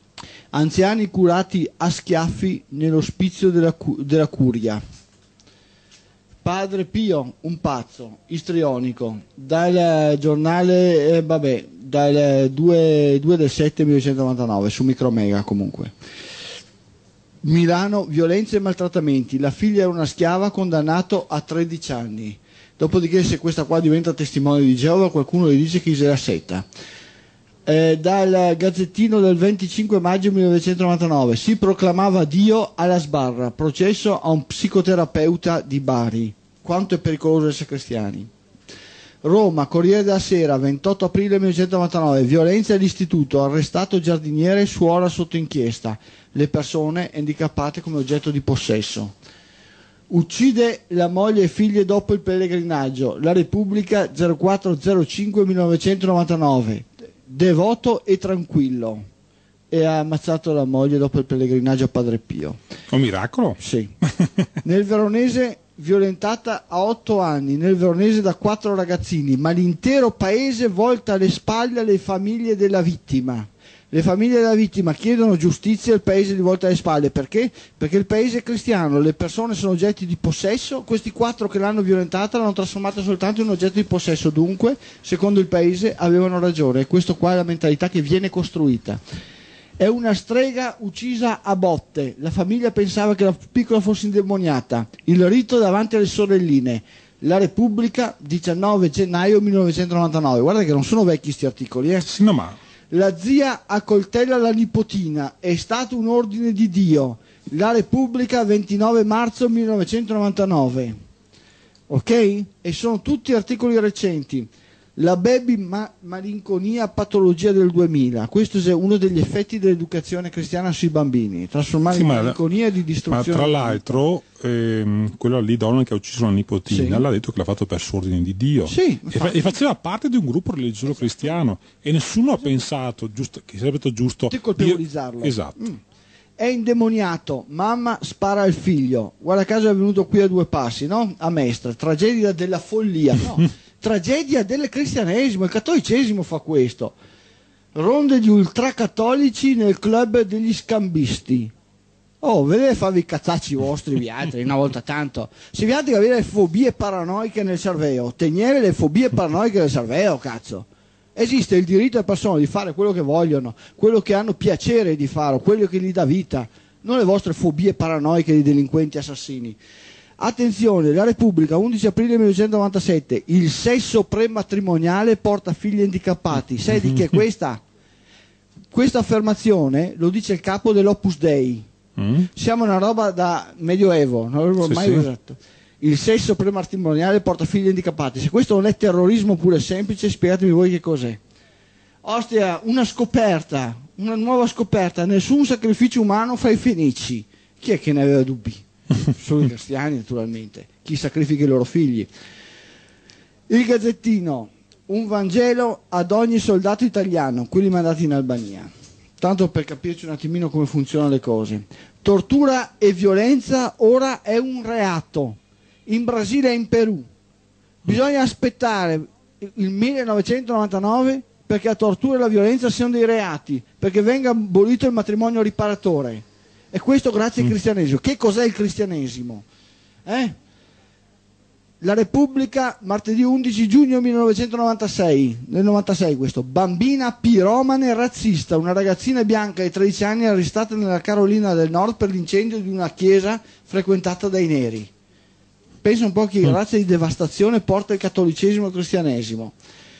Anziani curati a schiaffi nell'ospizio della, cu- della curia. Padre Pio, un pazzo, istrionico, dal giornale, eh, vabbè, dal due del sette millenovecentonovantanove, su Micromega comunque. Milano, violenze e maltrattamenti, la figlia era una schiava, condannato a tredici anni. Dopodiché, se questa qua diventa testimone di Geova, qualcuno gli dice che la setta. Eh, dal Gazzettino del venticinque maggio millenovecentonovantanove: si proclamava Dio alla sbarra, processo a un psicoterapeuta di Bari. Quanto è pericoloso essere cristiani. Roma, Corriere della Sera, ventotto aprile millenovecentonovantanove: violenza all'istituto, arrestato giardiniere, suora sotto inchiesta, le persone handicappate come oggetto di possesso. Uccide la moglie e figlie dopo il pellegrinaggio, La Repubblica, zero quattro zero cinque millenovecentonovantanove: devoto e tranquillo, e ha ammazzato la moglie dopo il pellegrinaggio a Padre Pio.
Un miracolo?
Sì. Nel Veronese, violentata a otto anni, nel Veronese da quattro ragazzini, ma l'intero paese volta le spalle alle famiglie della vittima. Le famiglie della vittima chiedono giustizia e il paese gli volta le spalle. Perché? Perché il paese è cristiano, le persone sono oggetti di possesso, questi quattro che l'hanno violentata l'hanno trasformata soltanto in un oggetto di possesso, dunque, secondo il paese, avevano ragione. E questo qua è la mentalità che viene costruita. È una strega uccisa a botte, la famiglia pensava che la piccola fosse indemoniata, il rito davanti alle sorelline. La Repubblica, diciannove gennaio millenovecentonovantanove. Guarda che non sono vecchi sti articoli, eh?
Sì, no, ma...
La zia accoltella la nipotina, è stato un ordine di Dio. La Repubblica, ventinove marzo millenovecentonovantanove. Ok? E sono tutti articoli recenti. La baby ma- malinconia patologia del duemila. Questo è uno degli effetti dell'educazione cristiana sui bambini, trasformare
Sì,
in
ma-
malinconia di
Ma
distruzione.
tra l'altro, ehm, quello lì, Donald, che ha ucciso la nipotina,
Sì.
l'ha detto che l'ha fatto per ordine di Dio.
Sì,
e, fa- e faceva parte di un gruppo religioso cristiano. E nessuno ha pensato giusto, che sarebbe stato giusto
di colpevolizzarlo.
dire- Esatto.
Mm. È indemoniato, mamma spara al figlio. Guarda caso è venuto qui a due passi, no? A Mestre, tragedia della follia, no? Tragedia del cristianesimo, il cattolicesimo fa questo. Ronde di ultracattolici nel club degli scambisti. Oh, vedete farvi i cazzacci vostri vi altri una volta tanto. Se vi altri avere le fobie paranoiche nel cervello, tenere le fobie paranoiche nel cervello, cazzo. Esiste il diritto alle persone di fare quello che vogliono, quello che hanno piacere di fare, quello che gli dà vita, non le vostre fobie paranoiche di delinquenti assassini. Attenzione, La Repubblica, undici aprile millenovecentonovantasette: il sesso prematrimoniale porta figli handicappati. Sai di chi è questa? Questa affermazione lo dice il capo dell'Opus Dei.
Mm?
Siamo una roba da medioevo, non l'avevo
Sì,
mai
sì.
usato. Il sesso prematrimoniale porta figli handicappati. Se questo non è terrorismo pure semplice, spiegatemi voi che cos'è. Ostia, una scoperta, una nuova scoperta: nessun sacrificio umano fa i fenici. Chi è che ne aveva dubbi? Solo i cristiani, naturalmente. Chi sacrifica i loro figli. Il Gazzettino: un Vangelo ad ogni soldato italiano, quelli mandati in Albania. Tanto per capirci un attimino come funzionano le cose. Tortura e violenza ora è un reato. In Brasile e in Perù. Bisogna aspettare il millenovecentonovantanove perché la tortura e la violenza siano dei reati, perché venga abolito il matrimonio riparatore. E questo grazie al cristianesimo. Che cos'è il cristianesimo? Eh? La Repubblica, martedì undici giugno millenovecentonovantasei, nel novantasei questo: bambina piromane razzista, una ragazzina bianca di tredici anni arrestata nella Carolina del Nord per l'incendio di una chiesa frequentata dai neri. Pensa un po' che razza di devastazione porta il cattolicesimo e il cristianesimo.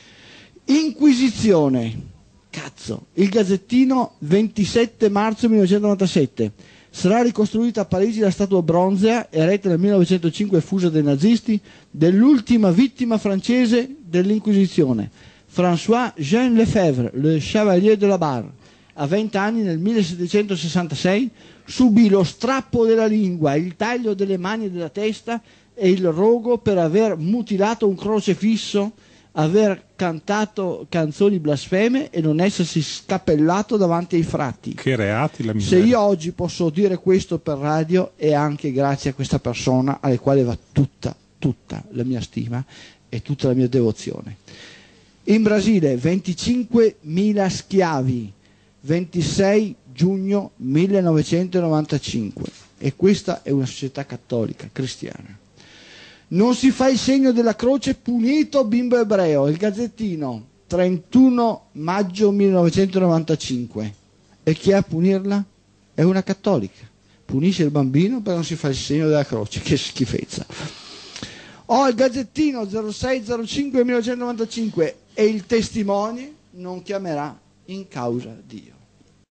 Inquisizione. Cazzo. Il Gazzettino, ventisette marzo millenovecentonovantasette: sarà ricostruita a Parigi la statua bronzea, eretta nel millenovecentocinque e fusa dai nazisti, dell'ultima vittima francese dell'Inquisizione, François Jean Lefebvre, le Chevalier de la Barre. A venti anni, nel millesettecentosessantasei, subì lo strappo della lingua, il taglio delle mani e della testa e il rogo per aver mutilato un crocefisso, aver cantato canzoni blasfeme e non essersi scappellato davanti ai frati.
Che reati la
Se
miseria.
io oggi posso dire questo per radio è anche grazie a questa persona alle quali va tutta, tutta la mia stima e tutta la mia devozione. In Brasile venticinquemila schiavi, ventisei giugno millenovecentonovantacinque, e questa è una società cattolica, cristiana. Non si fa il segno della croce, punito bimbo ebreo. Il Gazzettino, trentuno maggio millenovecentonovantacinque. E chi è a punirla? È una cattolica. Punisce il bambino perché non si fa il segno della croce. Che schifezza. Ho il Gazzettino zero sei zero cinque millenovecentonovantacinque e il testimone non chiamerà in causa Dio.